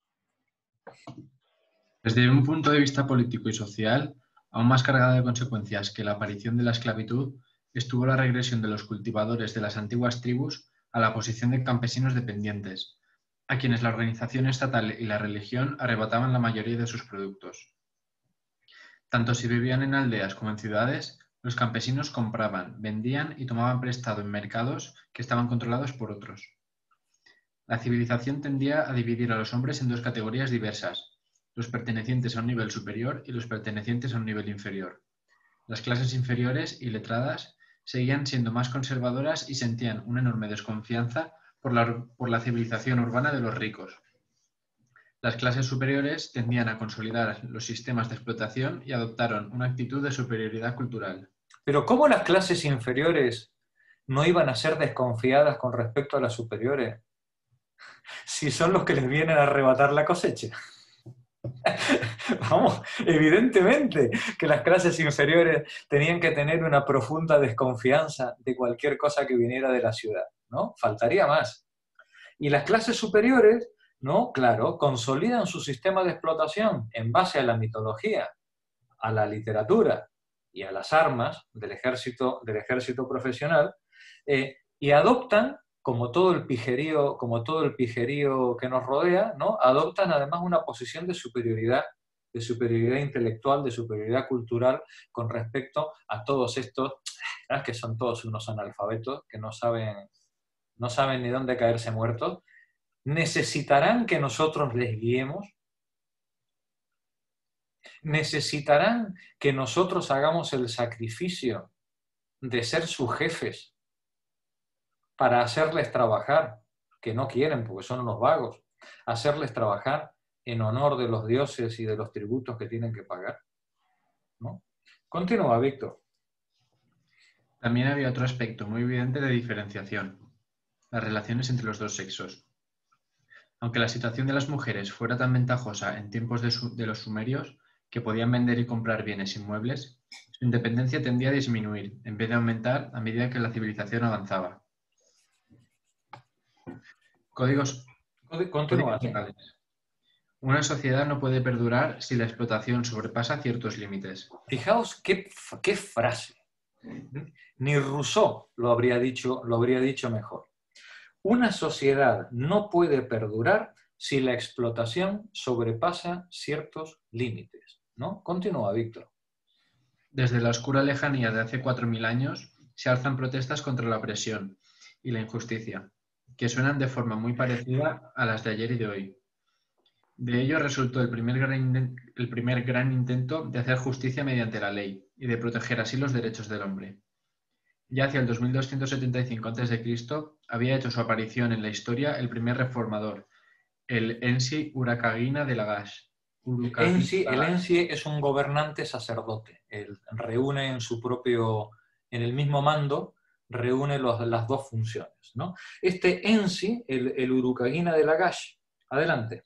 Desde un punto de vista político y social, aún más cargada de consecuencias que la aparición de la esclavitud, estuvo la regresión de los cultivadores de las antiguas tribus a la posición de campesinos dependientes, a quienes la organización estatal y la religión arrebataban la mayoría de sus productos. Tanto si vivían en aldeas como en ciudades, los campesinos compraban, vendían y tomaban prestado en mercados que estaban controlados por otros. La civilización tendía a dividir a los hombres en dos categorías diversas, los pertenecientes a un nivel superior y los pertenecientes a un nivel inferior. Las clases inferiores y letradas seguían siendo más conservadoras y sentían una enorme desconfianza por la, por la civilización urbana de los ricos. Las clases superiores tendían a consolidar los sistemas de explotación y adoptaron una actitud de superioridad cultural. Pero ¿cómo las clases inferiores no iban a ser desconfiadas con respecto a las superiores si son los que les vienen a arrebatar la cosecha? Vamos, evidentemente que las clases inferiores tenían que tener una profunda desconfianza de cualquier cosa que viniera de la ciudad, ¿no? Faltaría más. Y las clases superiores, ¿no? Claro, consolidan su sistema de explotación en base a la mitología, a la literatura y a las armas del ejército, del ejército profesional, eh, y adoptan, como todo el pijerío, como todo el pijerío que nos rodea, ¿no? Adoptan además una posición de superioridad, de superioridad intelectual, de superioridad cultural con respecto a todos estos, ¿verdad? Que son todos unos analfabetos, que no saben, no saben ni dónde caerse muertos. ¿Necesitarán que nosotros les guiemos? ¿Necesitarán que nosotros hagamos el sacrificio de ser sus jefes para hacerles trabajar, que no quieren porque son unos vagos, hacerles trabajar en honor de los dioses y de los tributos que tienen que pagar? ¿No? Continúa, Víctor. También había otro aspecto muy evidente de diferenciación, las relaciones entre los dos sexos. Aunque la situación de las mujeres fuera tan ventajosa en tiempos de, su, de los sumerios, que podían vender y comprar bienes inmuebles, su independencia tendía a disminuir, en vez de aumentar a medida que la civilización avanzaba. Códigos, Continúa, códigos morales. Una sociedad no puede perdurar si la explotación sobrepasa ciertos límites. Fijaos qué, qué frase. Ni Rousseau lo habría dicho, lo habría dicho mejor. Una sociedad no puede perdurar si la explotación sobrepasa ciertos límites, ¿no? Continúa, Víctor. Desde la oscura lejanía de hace cuatro mil años se alzan protestas contra la opresión y la injusticia, que suenan de forma muy parecida a las de ayer y de hoy. De ello resultó el primer gran, el primer gran intento de hacer justicia mediante la ley y de proteger así los derechos del hombre. Ya hacia el dos mil doscientos setenta y cinco antes de Cristo había hecho su aparición en la historia el primer reformador, el Ensi Urakagina de Lagash. Ensi, el Ensi es un gobernante sacerdote. Él reúne en su propio, en el mismo mando, reúne los, las dos funciones, ¿no? Este Ensi, el, el Urakagina de Lagash, adelante.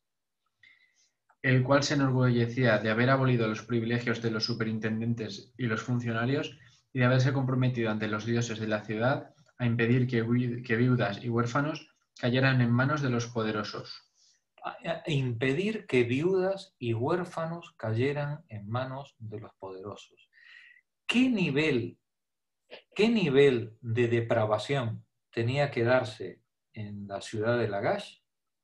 El cual se enorgullecía de haber abolido los privilegios de los superintendentes y los funcionarios y de haberse comprometido ante los dioses de la ciudad a impedir que, que viudas y huérfanos cayeran en manos de los poderosos. A impedir que viudas y huérfanos cayeran en manos de los poderosos. ¿Qué nivel, qué nivel de depravación tenía que darse en la ciudad de Lagash?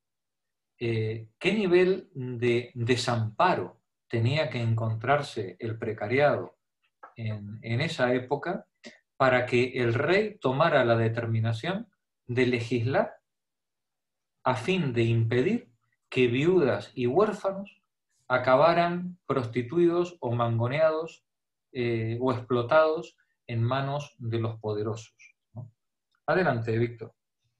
Eh, ¿Qué nivel de desamparo tenía que encontrarse el precariado en, en esa época para que el rey tomara la determinación de legislar a fin de impedir que viudas y huérfanos acabaran prostituidos o mangoneados eh, o explotados en manos de los poderosos, ¿no? Adelante, Víctor.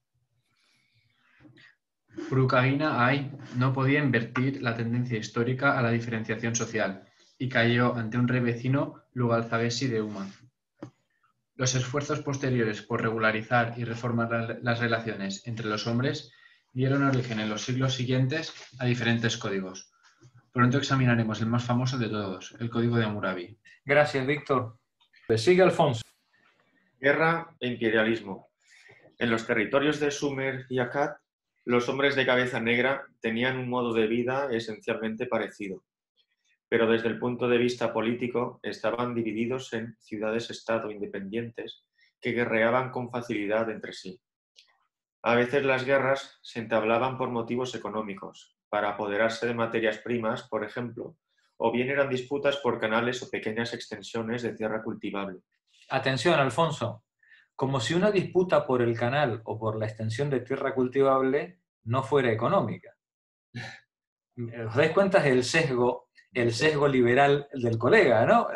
Urakagina Ay no podía invertir la tendencia histórica a la diferenciación social y cayó ante un rey vecino, Lugalzagesi de Uma. Los esfuerzos posteriores por regularizar y reformar las relaciones entre los hombres dieron origen en los siglos siguientes a diferentes códigos. Pronto examinaremos el más famoso de todos, el Código de Hammurabi. Gracias, Víctor. Sigue Alfonso. Guerra e imperialismo. En los territorios de Sumer y Akkad, los hombres de cabeza negra tenían un modo de vida esencialmente parecido, pero desde el punto de vista político estaban divididos en ciudades-estado independientes que guerreaban con facilidad entre sí. A veces las guerras se entablaban por motivos económicos, para apoderarse de materias primas, por ejemplo, o bien eran disputas por canales o pequeñas extensiones de tierra cultivable. Atención, Alfonso. Como si una disputa por el canal o por la extensión de tierra cultivable no fuera económica. ¿Os dais cuenta del sesgo, el sesgo liberal del colega, ¿no?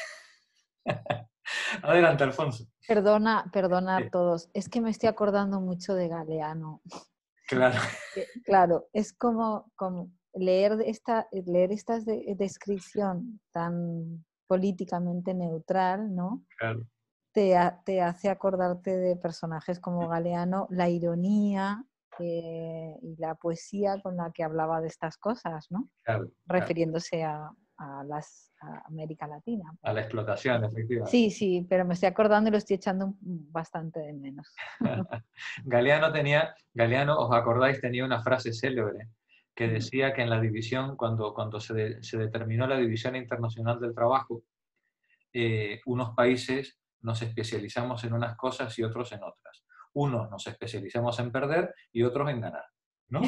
Adelante, Alfonso. Perdona, perdona Sí. a todos. Es que me estoy acordando mucho de Galeano. Claro. Que, claro, es como, como leer esta, leer esta de- descripción tan políticamente neutral, ¿no? Claro. Te, ha- te hace acordarte de personajes como Galeano, la ironía eh, y la poesía con la que hablaba de estas cosas, ¿no? Claro, claro. Refiriéndose a, a las, a América Latina. A la explotación, efectivamente. Sí, sí, pero me estoy acordando y lo estoy echando bastante de menos. Galeano tenía, Galeano, ¿os acordáis? Tenía una frase célebre que decía que en la división, cuando, cuando se, de- se determinó la división internacional del trabajo, eh, unos países nos especializamos en unas cosas y otros en otras. Unos nos especializamos en perder y otros en ganar, ¿no?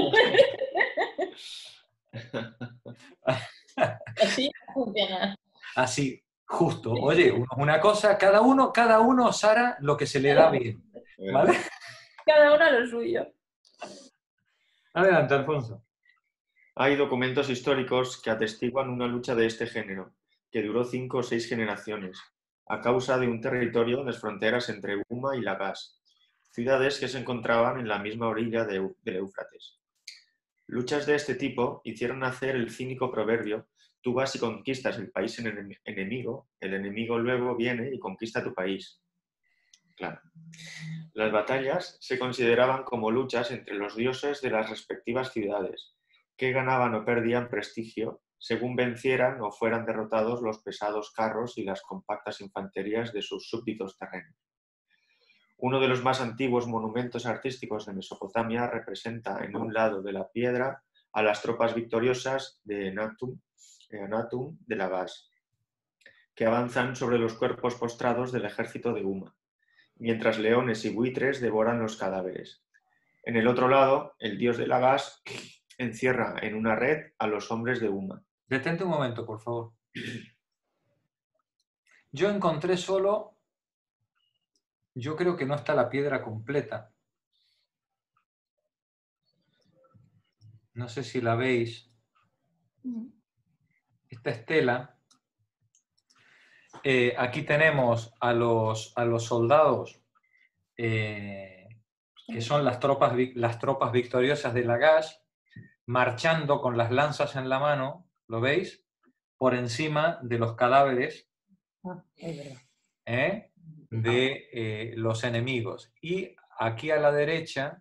Así funciona. Así, justo. Oye, uno- una cosa, cada uno, cada uno, Sara, lo que se le da bien, ¿vale? Cada uno a lo suyo. Adelante, Alfonso. Hay documentos históricos que atestiguan una lucha de este género, que duró cinco o seis generaciones, a causa de un territorio en las fronteras entre Uma y Lagash, ciudades que se encontraban en la misma orilla de Eu- del Éufrates. Luchas de este tipo hicieron nacer el cínico proverbio: tú vas y conquistas el país enem- enemigo, el enemigo luego viene y conquista tu país. Claro. Las batallas se consideraban como luchas entre los dioses de las respectivas ciudades, que ganaban o perdían prestigio según vencieran o fueran derrotados los pesados carros y las compactas infanterías de sus súbditos terrenos. Uno de los más antiguos monumentos artísticos de Mesopotamia representa en un lado de la piedra a las tropas victoriosas de Enatum, Enatum de Lagash, que avanzan sobre los cuerpos postrados del ejército de Uma, mientras leones y buitres devoran los cadáveres. En el otro lado, el dios de Lagash encierra en una red a los hombres de Uma. Detente un momento, por favor. Yo encontré solo, yo creo que no está la piedra completa. No sé si la veis. Esta estela. Eh, aquí tenemos a los, a los soldados, eh, que son las tropas, vi- las tropas victoriosas de Lagash, marchando con las lanzas en la mano, ¿lo veis? Por encima de los cadáveres Ah, es verdad. ¿eh? de eh, los enemigos. Y aquí a la derecha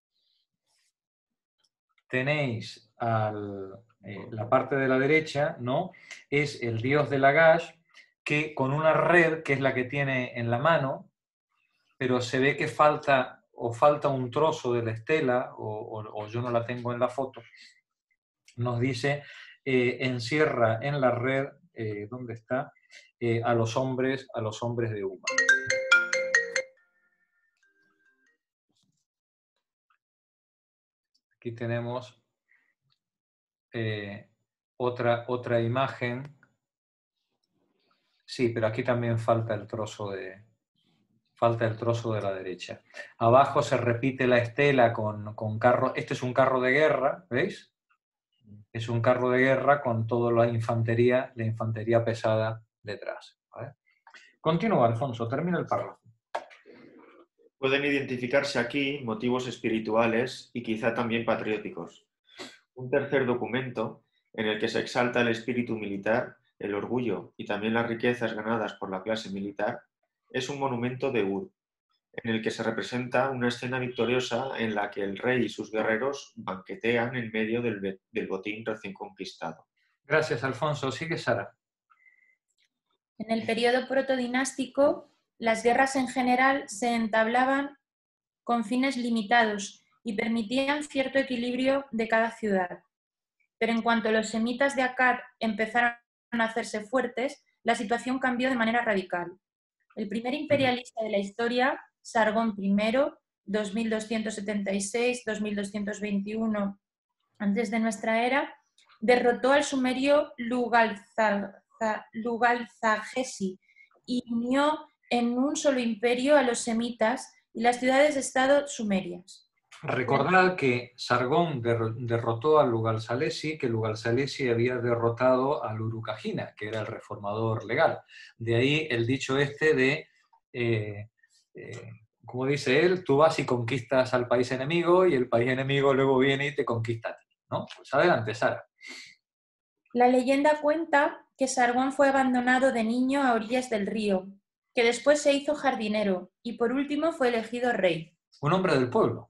tenéis al, eh, la parte de la derecha, ¿no? Es el dios de Lagash, que con una red, que es la que tiene en la mano, pero se ve que falta o falta un trozo de la estela, o, o- o yo no la tengo en la foto, nos dice, eh, encierra en la red, eh, ¿dónde está? Eh, a los hombres, a los hombres de Uma. Aquí tenemos eh, otra, otra imagen. Sí, pero aquí también falta el trozo de, falta el trozo de la derecha. Abajo se repite la estela con, con carro. Este es un carro de guerra, ¿veis? Es un carro de guerra con toda la infantería, la infantería pesada detrás. ¿Vale? Continúa, Alfonso, termina el párrafo. Pueden identificarse aquí motivos espirituales y quizá también patrióticos. Un tercer documento, en el que se exalta el espíritu militar, el orgullo y también las riquezas ganadas por la clase militar, es un monumento de Ur, en el que se representa una escena victoriosa en la que el rey y sus guerreros banquetean en medio del, be- del botín recién conquistado. Gracias, Alfonso. Sigue Sara. En el periodo protodinástico, las guerras en general se entablaban con fines limitados y permitían cierto equilibrio de cada ciudad. Pero en cuanto los semitas de Akkad empezaron a hacerse fuertes, la situación cambió de manera radical. El primer imperialista de la historia, Sargón I, dos mil doscientos setenta y seis a dos mil doscientos veintiuno antes de nuestra era, derrotó al sumerio Lugalzagesi y unió en un solo imperio a los semitas y las ciudades-estado sumerias. Recordad que Sargón der- derrotó al Lugalzalesi, que Lugalzalesi había derrotado al Urukagina, que era el reformador legal. De ahí el dicho este de, eh, eh, como dice él, tú vas y conquistas al país enemigo y el país enemigo luego viene y te conquista a ti, ¿no? Pues adelante, Sara. La leyenda cuenta que Sargón fue abandonado de niño a orillas del río, que después se hizo jardinero y por último fue elegido rey. Un hombre del pueblo.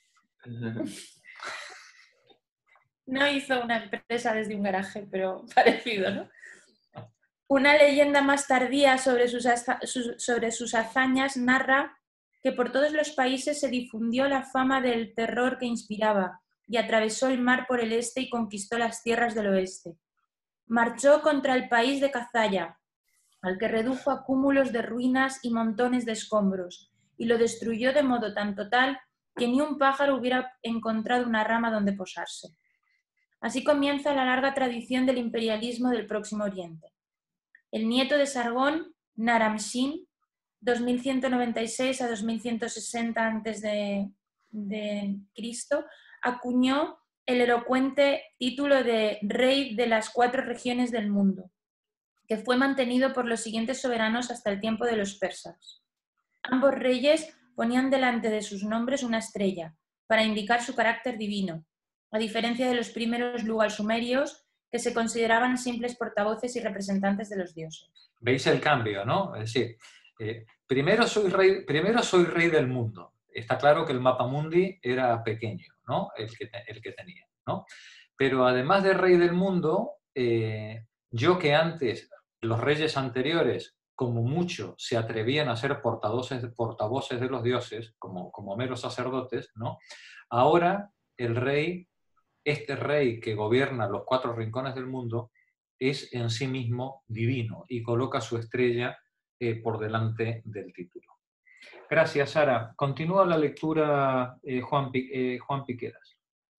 No hizo una empresa desde un garaje, pero parecido, ¿no? Una leyenda más tardía sobre sus, sus, sobre sus hazañas narra que por todos los países se difundió la fama del terror que inspiraba y atravesó el mar por el este y conquistó las tierras del oeste. Marchó contra el país de Cazalla, al que redujo a cúmulos de ruinas y montones de escombros, y lo destruyó de modo tan total que ni un pájaro hubiera encontrado una rama donde posarse. Así comienza la larga tradición del imperialismo del Próximo Oriente. El nieto de Sargón, Naram-Sin, dos mil ciento noventa y seis a dos mil ciento sesenta antes de, de Cristo, acuñó el elocuente título de Rey de las cuatro regiones del mundo, que fue mantenido por los siguientes soberanos hasta el tiempo de los persas. Ambos reyes ponían delante de sus nombres una estrella, para indicar su carácter divino, a diferencia de los primeros lugal-sumerios, que se consideraban simples portavoces y representantes de los dioses. ¿Veis el cambio, no? Es decir, eh, primero, soy rey, primero soy rey del mundo. Está claro que el mapamundi era pequeño, ¿no? El que, el que tenía, ¿no? Pero además de rey del mundo, eh, yo que antes, los reyes anteriores, como mucho, se atrevían a ser portavoces, portavoces de los dioses, como, como meros sacerdotes, ¿no? Ahora el rey, este rey que gobierna los cuatro rincones del mundo, es en sí mismo divino y coloca su estrella eh, por delante del título. Gracias, Sara. Continúa la lectura, eh, Juan, eh, Juan Piqueras.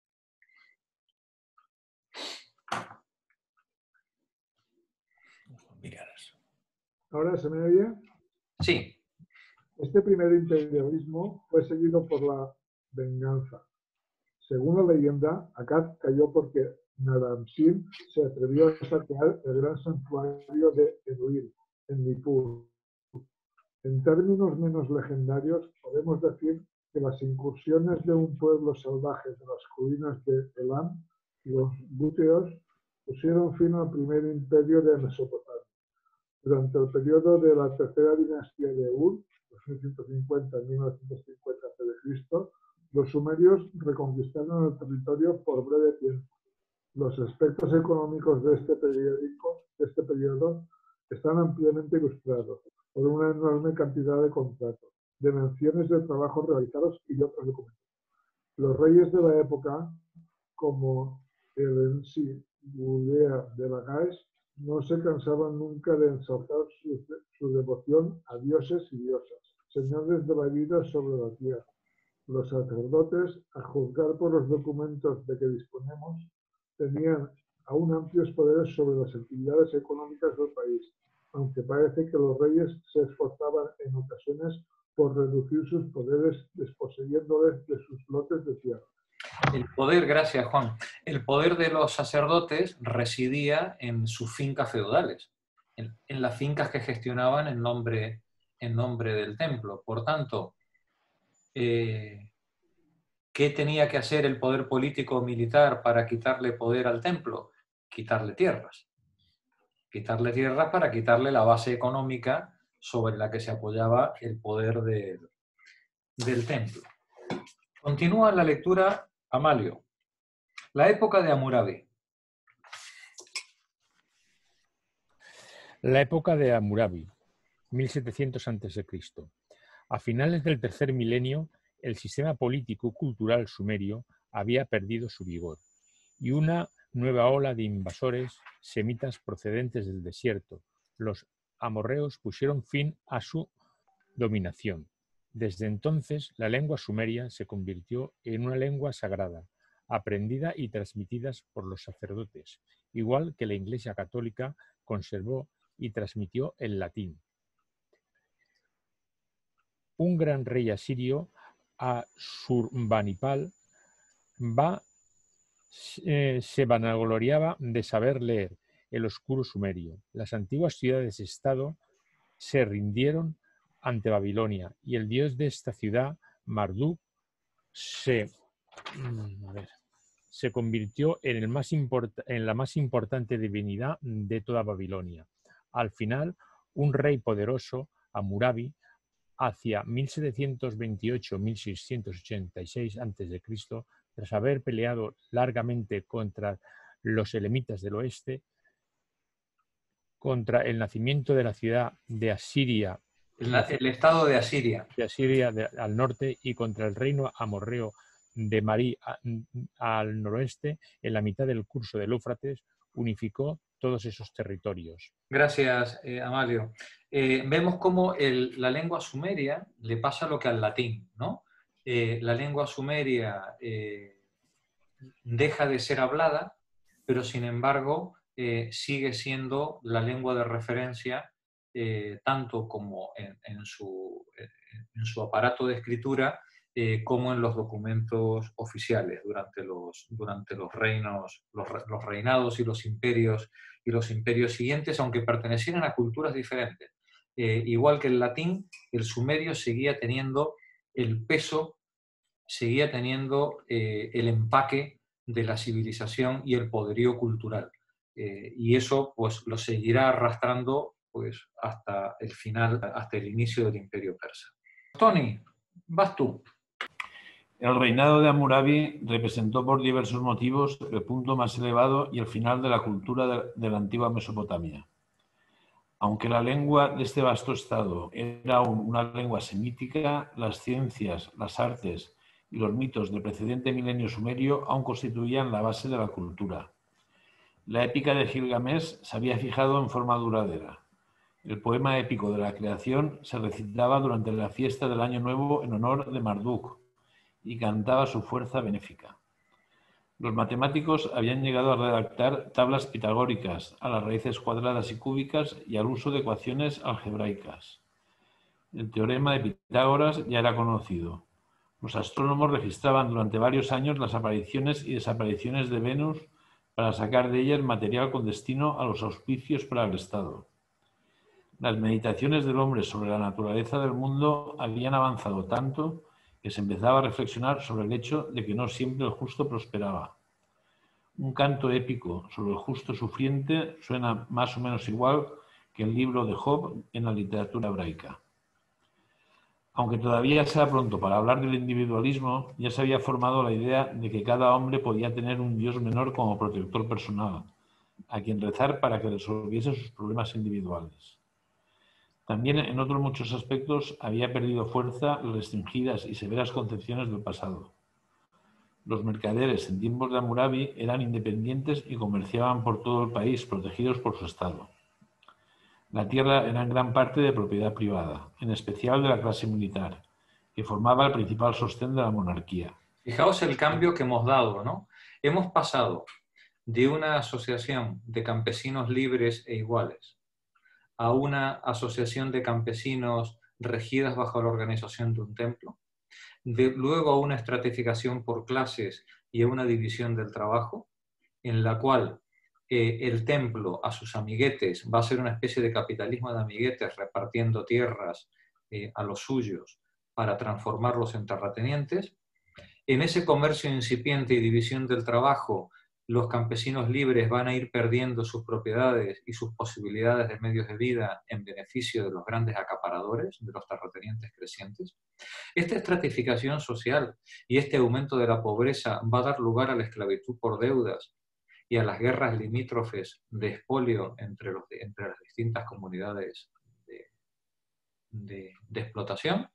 ¿Ahora se me oye? Sí. Este primer imperialismo fue seguido por la venganza. Según la leyenda, Akkad cayó porque Naram-Sin se atrevió a saquear el gran santuario de Eruil, en Nippur. En términos menos legendarios, podemos decir que las incursiones de un pueblo salvaje de las colinas de Elam, los búteos, pusieron fin al primer imperio de Mesopotamia. Durante el periodo de la tercera dinastía de Ur, dos mil ciento cincuenta a mil novecientos cincuenta antes de Cristo, los sumerios reconquistaron el territorio por breve tiempo. Los aspectos económicos de este, periódico, de este periodo están ampliamente ilustrados por una enorme cantidad de contratos, de menciones de trabajos realizados y de otros documentos. Los reyes de la época, como el Ensi Gudea de la Gaes, no se cansaban nunca de ensalzar su, su devoción a dioses y diosas, señores de la vida sobre la tierra. Los sacerdotes, a juzgar por los documentos de que disponemos, tenían aún amplios poderes sobre las actividades económicas del país, aunque parece que los reyes se esforzaban en ocasiones por reducir sus poderes desposeyéndoles de sus lotes de tierra. El poder, gracias Juan, el poder de los sacerdotes residía en sus fincas feudales, en, en las fincas que gestionaban en nombre, en nombre del templo. Por tanto, eh, ¿qué tenía que hacer el poder político o militar para quitarle poder al templo? Quitarle tierras. Quitarle tierras para quitarle la base económica sobre la que se apoyaba el poder de, del templo. Continúa la lectura, Amalio. La época de Hammurabi. La época de Hammurabi, mil setecientos antes de Cristo. A finales del tercer milenio, el sistema político-cultural sumerio había perdido su vigor y una nueva ola de invasores semitas procedentes del desierto, los amorreos, pusieron fin a su dominación. Desde entonces, la lengua sumeria se convirtió en una lengua sagrada, aprendida y transmitidas por los sacerdotes, igual que la Iglesia Católica conservó y transmitió el latín. Un gran rey asirio, Asurbanipal, va, eh, se vanagloriaba de saber leer el oscuro sumerio. Las antiguas ciudades-estado se rindieron ante Babilonia y el dios de esta ciudad, Marduk, se, a ver, se convirtió en, el más import, en la más importante divinidad de toda Babilonia. Al final, un rey poderoso, Hammurabi, hacia mil setecientos veintiocho a mil seiscientos ochenta y seis antes de Cristo, tras haber peleado largamente contra los elamitas del oeste, contra el nacimiento de la ciudad de Asiria, La, el estado de Asiria, de Asiria de, al norte, y contra el reino amorreo de Marí a, al noroeste, en la mitad del curso del Éufrates, unificó todos esos territorios. Gracias, eh, Amalio. Eh, vemos cómo el, la lengua sumeria le pasa lo que al latín, ¿no? Eh, la lengua sumeria eh, deja de ser hablada, pero sin embargo eh, sigue siendo la lengua de referencia eh, tanto como en, en, su, en su aparato de escritura eh, como en los documentos oficiales durante los, durante los reinos, los, los reinados y los imperios y los imperios siguientes, aunque pertenecieran a culturas diferentes. Eh, igual que el latín, el sumerio seguía teniendo el peso, seguía teniendo eh, el empaque de la civilización y el poderío cultural. Eh, y eso pues lo seguirá arrastrando pues hasta el final, hasta el inicio del Imperio Persa. Tony, vas tú. El reinado de Hammurabi representó por diversos motivos el punto más elevado y el final de la cultura de, de la antigua Mesopotamia. Aunque la lengua de este vasto estado era aún una lengua semítica, las ciencias, las artes y los mitos del precedente milenio sumerio aún constituían la base de la cultura. La épica de Gilgamesh se había fijado en forma duradera. El poema épico de la creación se recitaba durante la fiesta del Año Nuevo en honor de Marduk y cantaba su fuerza benéfica. Los matemáticos habían llegado a redactar tablas pitagóricas, a las raíces cuadradas y cúbicas y al uso de ecuaciones algebraicas. El teorema de Pitágoras ya era conocido. Los astrónomos registraban durante varios años las apariciones y desapariciones de Venus para sacar de ellas material con destino a los auspicios para el Estado. Las meditaciones del hombre sobre la naturaleza del mundo habían avanzado tanto que se empezaba a reflexionar sobre el hecho de que no siempre el justo prosperaba. Un canto épico sobre el justo sufriente suena más o menos igual que el libro de Job en la literatura hebraica. Aunque todavía sea pronto para hablar del individualismo, ya se había formado la idea de que cada hombre podía tener un Dios menor como protector personal, a quien rezar para que resolviese sus problemas individuales. También en otros muchos aspectos había perdido fuerza las restringidas y severas concepciones del pasado. Los mercaderes en tiempos de Hammurabi eran independientes y comerciaban por todo el país, protegidos por su estado. La tierra era en gran parte de propiedad privada, en especial de la clase militar, que formaba el principal sostén de la monarquía. Fijaos el cambio que hemos dado, ¿no? Hemos pasado de una asociación de campesinos libres e iguales a una asociación de campesinos regidas bajo la organización de un templo, de, luego a una estratificación por clases y a una división del trabajo, en la cual eh, el templo a sus amiguetes va a ser una especie de capitalismo de amiguetes repartiendo tierras eh, a los suyos para transformarlos en terratenientes. En ese comercio incipiente y división del trabajo, los campesinos libres van a ir perdiendo sus propiedades y sus posibilidades de medios de vida en beneficio de los grandes acaparadores, de los terratenientes crecientes. Esta estratificación social y este aumento de la pobreza va a dar lugar a la esclavitud por deudas y a las guerras limítrofes de expolio entre, los, entre las distintas comunidades de, de, de explotación.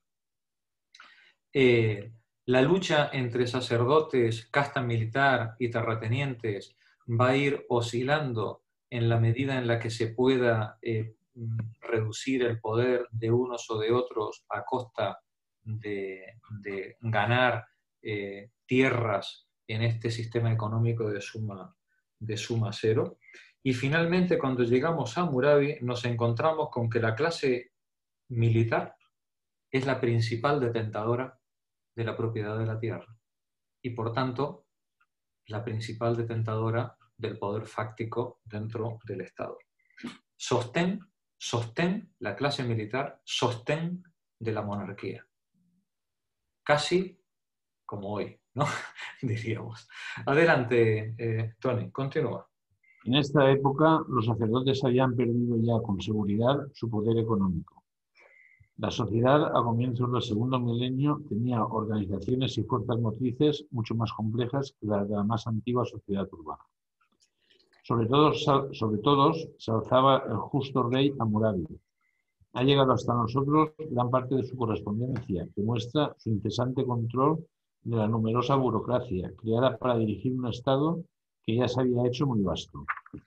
Eh, La lucha entre sacerdotes, casta militar y terratenientes va a ir oscilando en la medida en la que se pueda eh, reducir el poder de unos o de otros a costa de, de ganar eh, tierras en este sistema económico de suma, de suma cero. Y finalmente, cuando llegamos a Hammurabi, nos encontramos con que la clase militar es la principal detentadora de la propiedad de la tierra y, por tanto, la principal detentadora del poder fáctico dentro del Estado. Sostén, sostén la clase militar, sostén de la monarquía. Casi como hoy, ¿no? Diríamos. Adelante, eh, Tony, continúa. En esta época, los sacerdotes habían perdido ya con seguridad su poder económico. La sociedad, a comienzos del segundo milenio, tenía organizaciones y fuerzas motrices mucho más complejas que las de la más antigua sociedad urbana. Sobre todos, sobre todos se alzaba el justo rey Hammurabi. Ha llegado hasta nosotros gran parte de su correspondencia, que muestra su incesante control de la numerosa burocracia creada para dirigir un Estado que ya se había hecho muy vasto.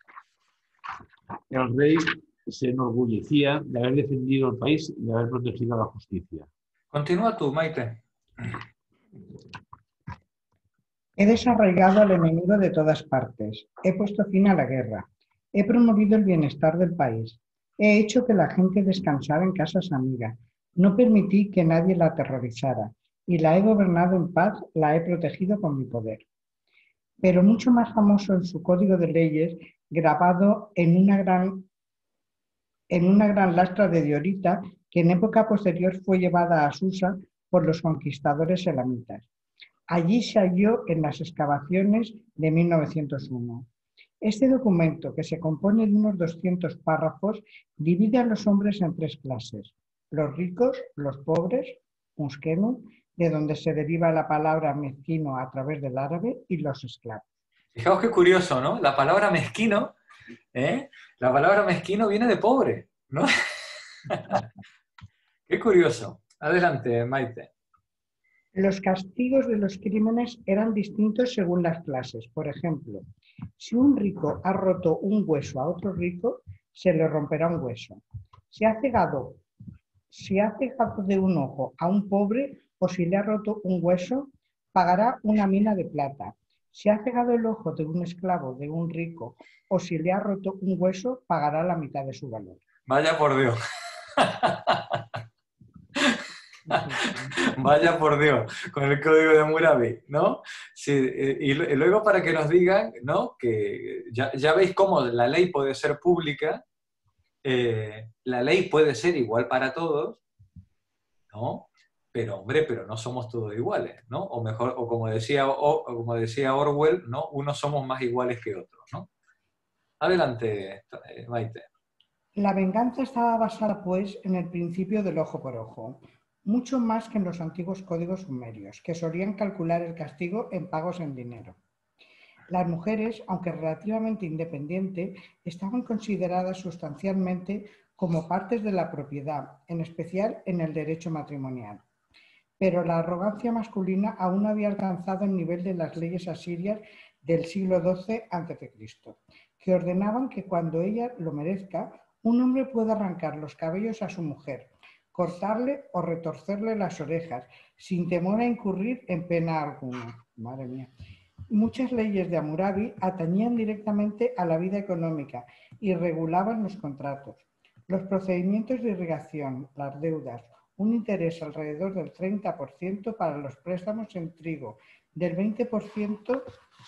El rey se enorgullecía de haber defendido el país y de haber protegido la justicia. Continúa tú, Maite. He desarraigado al enemigo de todas partes. He puesto fin a la guerra. He promovido el bienestar del país. He hecho que la gente descansara en casas amigas. No permití que nadie la aterrorizara. Y la he gobernado en paz, la he protegido con mi poder. Pero mucho más famoso en su código de leyes, grabado en una gran, en una gran lastra de diorita, que en época posterior fue llevada a Susa por los conquistadores elamitas. Allí se halló en las excavaciones de mil novecientos uno. Este documento, que se compone de unos doscientos párrafos, divide a los hombres en tres clases: los ricos, los pobres, muskenu, de donde se deriva la palabra mezquino a través del árabe, y los esclavos. Fijaos qué curioso, ¿no? La palabra mezquino, ¿eh? La palabra mezquino viene de pobre, ¿no? Qué curioso. Adelante, Maite. Los castigos de los crímenes eran distintos según las clases. Por ejemplo, si un rico ha roto un hueso a otro rico, se le romperá un hueso. Si ha cegado, si ha cegado de un ojo a un pobre, o si le ha roto un hueso, pagará una mina de plata. Si ha cegado el ojo de un esclavo de un rico, o si le ha roto un hueso, pagará la mitad de su valor. Vaya por Dios. Vaya por Dios, con el código de Hammurabi, ¿no? Sí, y luego para que nos digan, ¿no? Que ya, ya veis cómo la ley puede ser pública, eh, la ley puede ser igual para todos, ¿no? Pero, hombre, pero no somos todos iguales, ¿no? O mejor, o como decía, o, o como decía Orwell, ¿no? Unos somos más iguales que otros, ¿no? Adelante, Maite. La venganza estaba basada, pues, en el principio del ojo por ojo, mucho más que en los antiguos códigos sumerios, que solían calcular el castigo en pagos en dinero. Las mujeres, aunque relativamente independientes, estaban consideradas sustancialmente como partes de la propiedad, en especial en el derecho matrimonial. Pero la arrogancia masculina aún no había alcanzado el nivel de las leyes asirias del siglo doce antes de Cristo, que ordenaban que cuando ella lo merezca, un hombre puede arrancar los cabellos a su mujer, cortarle o retorcerle las orejas, sin temor a incurrir en pena alguna. Madre mía. Muchas leyes de Hammurabi atañían directamente a la vida económica y regulaban los contratos, los procedimientos de irrigación, las deudas, un interés alrededor del treinta por ciento para los préstamos en trigo, del veinte por ciento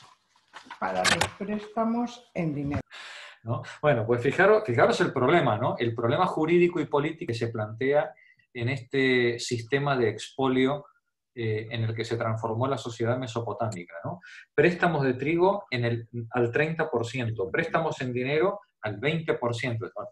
para los préstamos en dinero. ¿No? Bueno, pues fijaros, fijaros el problema, ¿no? El problema jurídico y político que se plantea en este sistema de expolio eh, en el que se transformó la sociedad mesopotámica, ¿no? Préstamos de trigo en el, al treinta por ciento, préstamos en dinero al veinte por ciento. Bueno,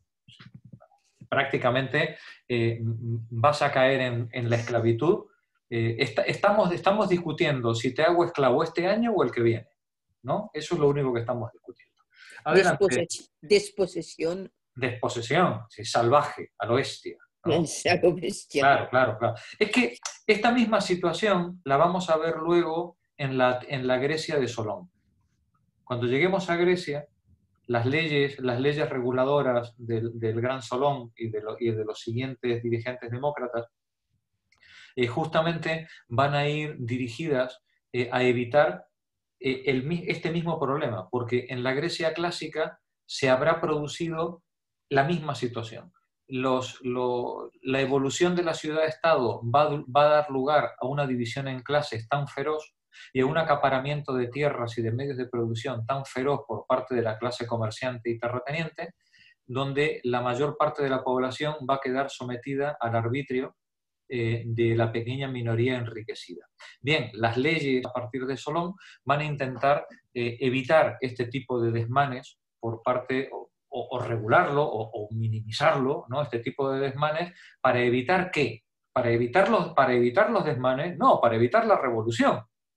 prácticamente eh, vas a caer en, en la esclavitud. Eh, está, estamos, estamos discutiendo si te hago esclavo este año o el que viene, ¿no? Eso es lo único que estamos discutiendo. Adelante. Despose desposesión. Desposesión, sí, salvaje, a lo bestia, ¿no? A lo bestia. Claro, claro, claro. Es que esta misma situación la vamos a ver luego en la, en la Grecia de Solón. Cuando lleguemos a Grecia, las leyes, las leyes reguladoras del, del gran Solón y de, lo, y de los siguientes dirigentes demócratas eh, justamente van a ir dirigidas eh, a evitar eh, el, este mismo problema, porque en la Grecia clásica se habrá producido la misma situación. Los, lo, la evolución de la ciudad-estado va, va a dar lugar a una división en clases tan feroz y a un acaparamiento de tierras y de medios de producción tan feroz por parte de la clase comerciante y terrateniente, donde la mayor parte de la población va a quedar sometida al arbitrio eh, de la pequeña minoría enriquecida. Bien, las leyes a partir de Solón van a intentar eh, evitar este tipo de desmanes por parte, o, o regularlo, o, o minimizarlo, ¿no? Este tipo de desmanes, ¿para evitar qué? ¿Para evitar los, para evitar los desmanes? No, para evitar la revolución.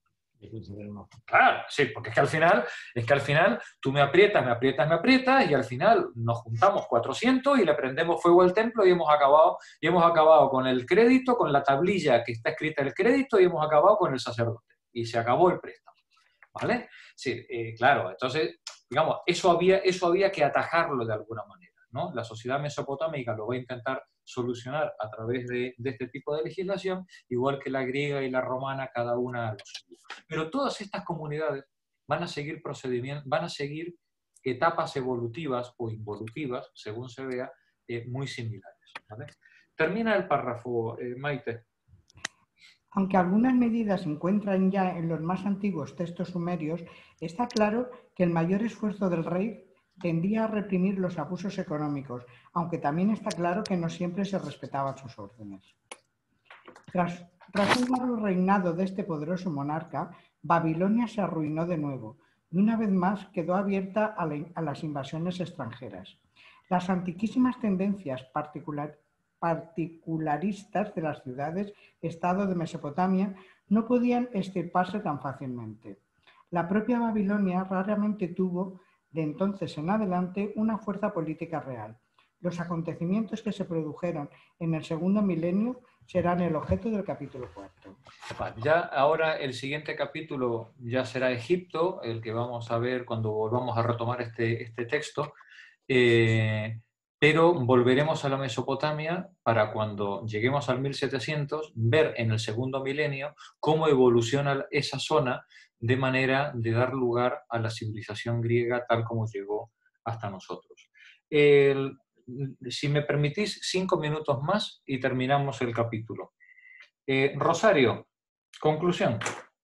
Claro, sí, porque es que al final, es que al final tú me aprietas, me aprietas, me aprietas, y al final nos juntamos cuatrocientos y le prendemos fuego al templo y hemos acabado, y hemos acabado con el crédito, con la tablilla que está escrita el crédito, y hemos acabado con el sacerdote. Y se acabó el préstamo. ¿Vale? Sí, eh, claro, entonces, digamos, eso había, eso había que atajarlo de alguna manera, ¿no? La sociedad mesopotámica lo va a intentar solucionar a través de, de este tipo de legislación, igual que la griega y la romana, cada una a lo suyo. Pero todas estas comunidades van a seguir procedimientos, van a seguir etapas evolutivas o involutivas, según se vea, eh, muy similares, ¿vale? Termina el párrafo, eh, Maite. Aunque algunas medidas se encuentran ya en los más antiguos textos sumerios, está claro que el mayor esfuerzo del rey tendía a reprimir los abusos económicos, aunque también está claro que no siempre se respetaban sus órdenes. Tras, tras un largo reinado de este poderoso monarca, Babilonia se arruinó de nuevo y una vez más quedó abierta a, la, a las invasiones extranjeras. Las antiquísimas tendencias particular, particularistas de las ciudades-estado de Mesopotamia no podían extirparse tan fácilmente. La propia Babilonia raramente tuvo, de entonces en adelante, una fuerza política real. Los acontecimientos que se produjeron en el segundo milenio serán el objeto del capítulo cuarto. Ya ahora el siguiente capítulo ya será Egipto, el que vamos a ver cuando volvamos a retomar este, este texto, eh, pero volveremos a la Mesopotamia para cuando lleguemos al mil setecientos, ver en el segundo milenio cómo evoluciona esa zona de manera de dar lugar a la civilización griega tal como llegó hasta nosotros. El, si me permitís, cinco minutos más y terminamos el capítulo. Eh, Rosario, conclusión.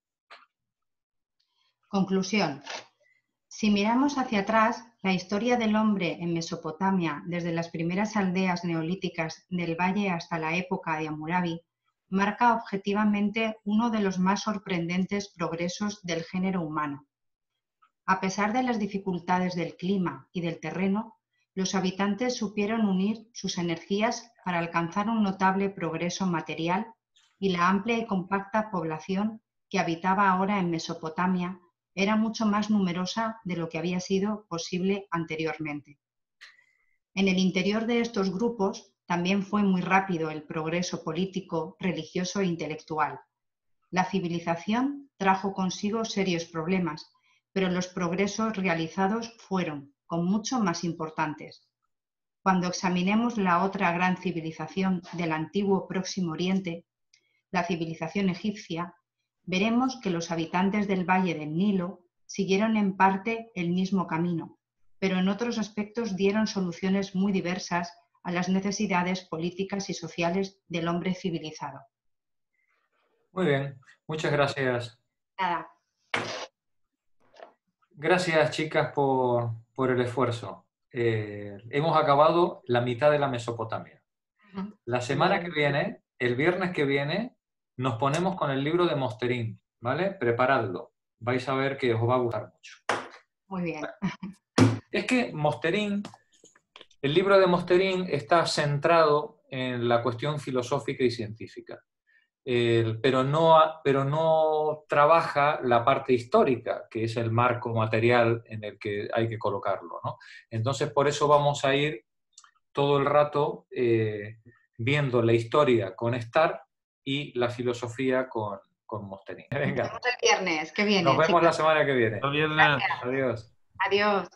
Conclusión. Si miramos hacia atrás, la historia del hombre en Mesopotamia, desde las primeras aldeas neolíticas del valle hasta la época de Hammurabi, marca objetivamente uno de los más sorprendentes progresos del género humano. A pesar de las dificultades del clima y del terreno, los habitantes supieron unir sus energías para alcanzar un notable progreso material, y la amplia y compacta población que habitaba ahora en Mesopotamia era mucho más numerosa de lo que había sido posible anteriormente. En el interior de estos grupos también fue muy rápido el progreso político, religioso e intelectual. La civilización trajo consigo serios problemas, pero los progresos realizados fueron, con mucho, más importantes. Cuando examinemos la otra gran civilización del antiguo Próximo Oriente, la civilización egipcia, veremos que los habitantes del Valle del Nilo siguieron en parte el mismo camino, pero en otros aspectos dieron soluciones muy diversas a las necesidades políticas y sociales del hombre civilizado. Muy bien, muchas gracias. Nada. Gracias, chicas, por, por el esfuerzo. Eh, hemos acabado la mitad de la Mesopotamia. La semana que viene, el viernes que viene, nos ponemos con el libro de Mosterín, ¿vale? Preparadlo. Vais a ver que os va a gustar mucho. Muy bien. Es que Mosterín, el libro de Mosterín está centrado en la cuestión filosófica y científica, eh, pero, no, pero no trabaja la parte histórica, que es el marco material en el que hay que colocarlo, ¿no? Entonces, por eso vamos a ir todo el rato eh, viendo la historia con Starr y la filosofía con, con Mosterín. Venga. Nos vemos el viernes que viene. Nos vemos chicos. la semana que viene. Hasta viernes. Adiós. Adiós.